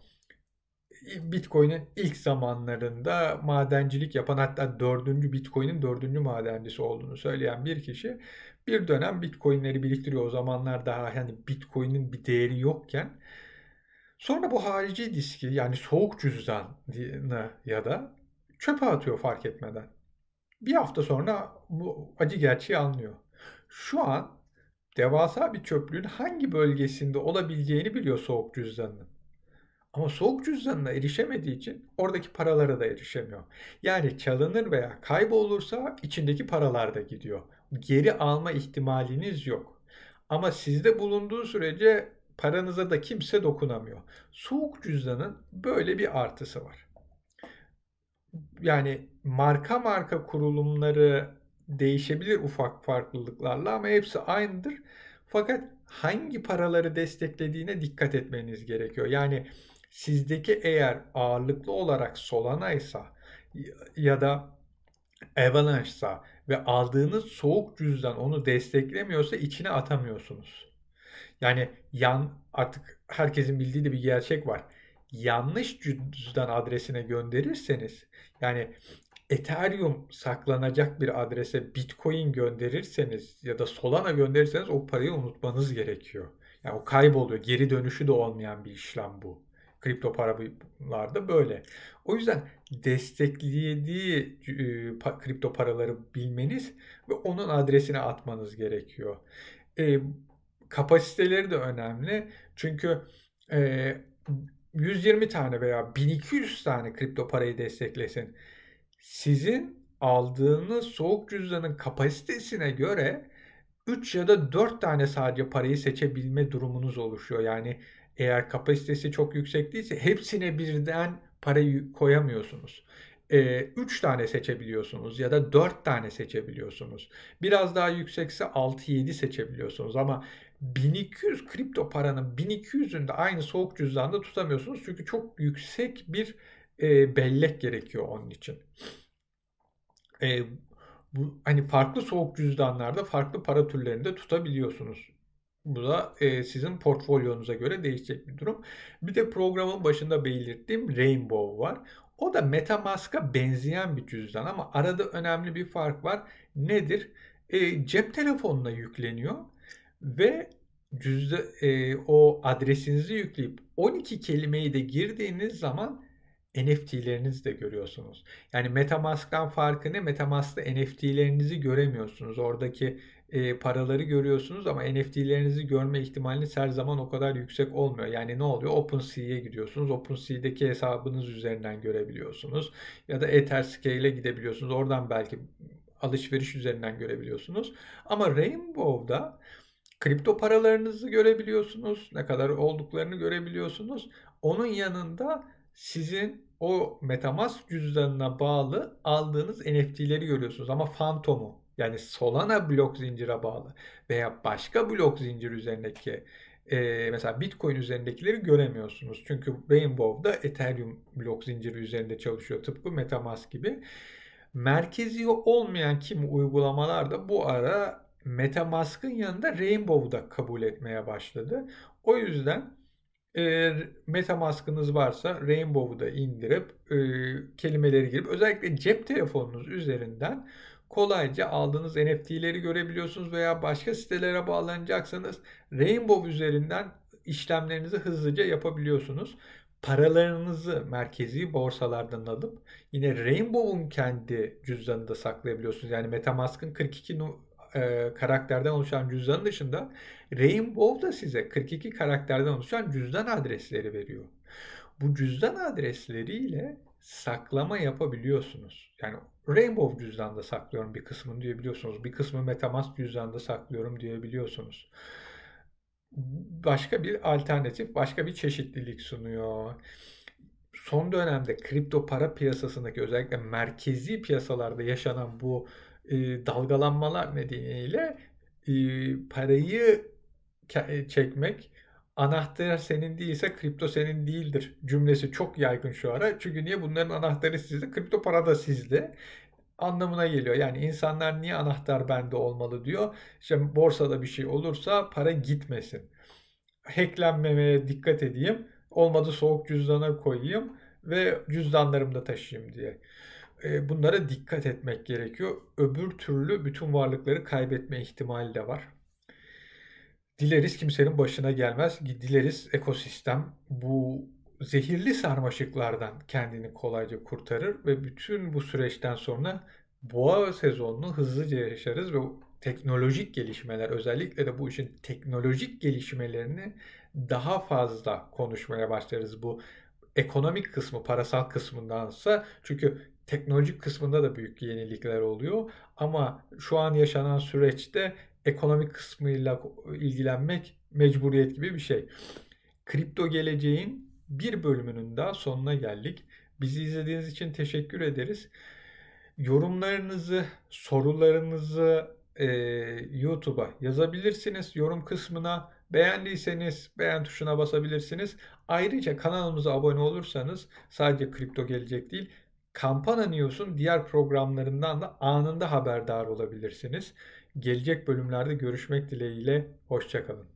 Bitcoin'in ilk zamanlarında madencilik yapan, hatta dördüncü Bitcoin'in dördüncü madencisi olduğunu söyleyen bir kişi bir dönem Bitcoin'leri biriktiriyor. O zamanlar daha hani Bitcoin'in bir değeri yokken. Sonra bu harici diski, yani soğuk cüzdanı ya da çöpe atıyor fark etmeden. Bir hafta sonra bu acı gerçeği anlıyor. Şu an devasa bir çöplüğün hangi bölgesinde olabileceğini biliyor soğuk cüzdanının. Ama soğuk cüzdanına erişemediği için oradaki paralara da erişemiyor. Yani çalınır veya kaybolursa içindeki paralar da gidiyor. Geri alma ihtimaliniz yok. Ama sizde bulunduğu sürece paranıza da kimse dokunamıyor. Soğuk cüzdanın böyle bir artısı var. Yani marka marka kurulumları değişebilir ufak farklılıklarla ama hepsi aynıdır. Fakat hangi paraları desteklediğine dikkat etmeniz gerekiyor. Yani sizdeki eğer ağırlıklı olarak Solana'ysa ya da Avalanche'sa ve aldığınız soğuk cüzdan onu desteklemiyorsa içine atamıyorsunuz. Yani yan artık herkesin bildiği de bir gerçek var. Yanlış cüzdan adresine gönderirseniz, yani Ethereum saklanacak bir adrese Bitcoin gönderirseniz ya da Solana gönderirseniz o parayı unutmanız gerekiyor. Yani o kayboluyor. Geri dönüşü de olmayan bir işlem bu. Kripto paralarda böyle. O yüzden desteklediği e, pa- kripto paraları bilmeniz ve onun adresine atmanız gerekiyor. E, Kapasiteleri de önemli. Çünkü e, yüz yirmi tane veya bin iki yüz tane kripto parayı desteklesin. Sizin aldığınız soğuk cüzdanın kapasitesine göre üç ya da dört tane sadece parayı seçebilme durumunuz oluşuyor. Yani eğer kapasitesi çok yüksek değilse hepsine birden parayı koyamıyorsunuz. üç tane seçebiliyorsunuz ya da dört tane seçebiliyorsunuz. Biraz daha yüksekse altı yedi seçebiliyorsunuz ama bin iki yüz kripto paranın bin iki yüzünü de aynı soğuk cüzdanda tutamıyorsunuz. Çünkü çok yüksek bir e, bellek gerekiyor onun için. E, Bu hani farklı soğuk cüzdanlarda farklı para türlerinde tutabiliyorsunuz. Bu da e, sizin portfolyonuza göre değişecek bir durum. Bir de programın başında belirttiğim Rainbow var. O da MetaMask'a benzeyen bir cüzdan ama arada önemli bir fark var. Nedir? E, cep telefonuna yükleniyor ve cüzde, e, o adresinizi yükleyip on iki kelimeyi de girdiğiniz zaman N F T'lerinizi de görüyorsunuz. Yani MetaMask'tan farkı ne? MetaMask'ta N F T'lerinizi göremiyorsunuz. Oradaki e, paraları görüyorsunuz ama N F T'lerinizi görme ihtimaliniz her zaman o kadar yüksek olmuyor. Yani ne oluyor? OpenSea'ye gidiyorsunuz. OpenSea'deki hesabınız üzerinden görebiliyorsunuz. Ya da Etherscale'e gidebiliyorsunuz. Oradan belki alışveriş üzerinden görebiliyorsunuz. Ama Rainbow'da kripto paralarınızı görebiliyorsunuz. Ne kadar olduklarını görebiliyorsunuz. Onun yanında sizin o MetaMask cüzdanına bağlı aldığınız N F T'leri görüyorsunuz. Ama Phantom'u yani Solana blok zincire bağlı veya başka blok zincir üzerindeki e, mesela Bitcoin üzerindekileri göremiyorsunuz. Çünkü Rainbow'da Ethereum blok zinciri üzerinde çalışıyor. Tıpkı MetaMask gibi. Merkezi olmayan kimi uygulamalar da bu ara MetaMask'ın yanında Rainbow'u da kabul etmeye başladı. O yüzden e, MetaMask'ınız varsa Rainbow'u da indirip e, kelimeleri girip özellikle cep telefonunuz üzerinden kolayca aldığınız N F T'leri görebiliyorsunuz veya başka sitelere bağlanacaksanız Rainbow üzerinden işlemlerinizi hızlıca yapabiliyorsunuz. Paralarınızı merkezi borsalardan alıp yine Rainbow'un kendi cüzdanında saklayabiliyorsunuz. Yani MetaMask'ın kırk iki e, karakterden oluşan cüzdanın dışında Rainbow da size kırk iki karakterden oluşan cüzdan adresleri veriyor. Bu cüzdan adresleriyle saklama yapabiliyorsunuz. Yani Rainbow cüzdanda saklıyorum bir kısmını diyebiliyorsunuz. Bir kısmı MetaMask cüzdanda saklıyorum diyebiliyorsunuz. Başka bir alternatif, başka bir çeşitlilik sunuyor. Son dönemde kripto para piyasasındaki özellikle merkezi piyasalarda yaşanan bu e, dalgalanmalar nedeniyle e, parayı çekmek, anahtar senin değilse kripto senin değildir cümlesi çok yaygın şu ara. Çünkü niye? Bunların anahtarı sizde, kripto para da sizde anlamına geliyor. Yani insanlar niye anahtar bende olmalı diyor. İşte borsada bir şey olursa para gitmesin. Hacklenmemeye dikkat edeyim. Olmadı soğuk cüzdana koyayım ve cüzdanlarımda taşıyayım diye. E, Bunlara dikkat etmek gerekiyor. Öbür türlü bütün varlıkları kaybetme ihtimali de var. Dileriz kimsenin başına gelmez. Dileriz ekosistem bu zehirli sarmaşıklardan kendini kolayca kurtarır ve bütün bu süreçten sonra boğa sezonunu hızlıca yaşarız ve teknolojik gelişmeler özellikle de bu işin teknolojik gelişmelerini daha fazla konuşmaya başlarız. Bu ekonomik kısmı, parasal kısmındansa çünkü teknolojik kısmında da büyük yenilikler oluyor ama şu an yaşanan süreçte ekonomik kısmıyla ilgilenmek mecburiyet gibi bir şey. Kripto Geleceğin bir bölümünün daha sonuna geldik. Bizi izlediğiniz için teşekkür ederiz. Yorumlarınızı, sorularınızı e, YouTube'a yazabilirsiniz. Yorum kısmına beğendiyseniz beğen tuşuna basabilirsiniz. Ayrıca kanalımıza abone olursanız sadece Kripto Gelecek değil, Kampana News'un diğer programlarından da anında haberdar olabilirsiniz. Gelecek bölümlerde görüşmek dileğiyle, hoşça kalın.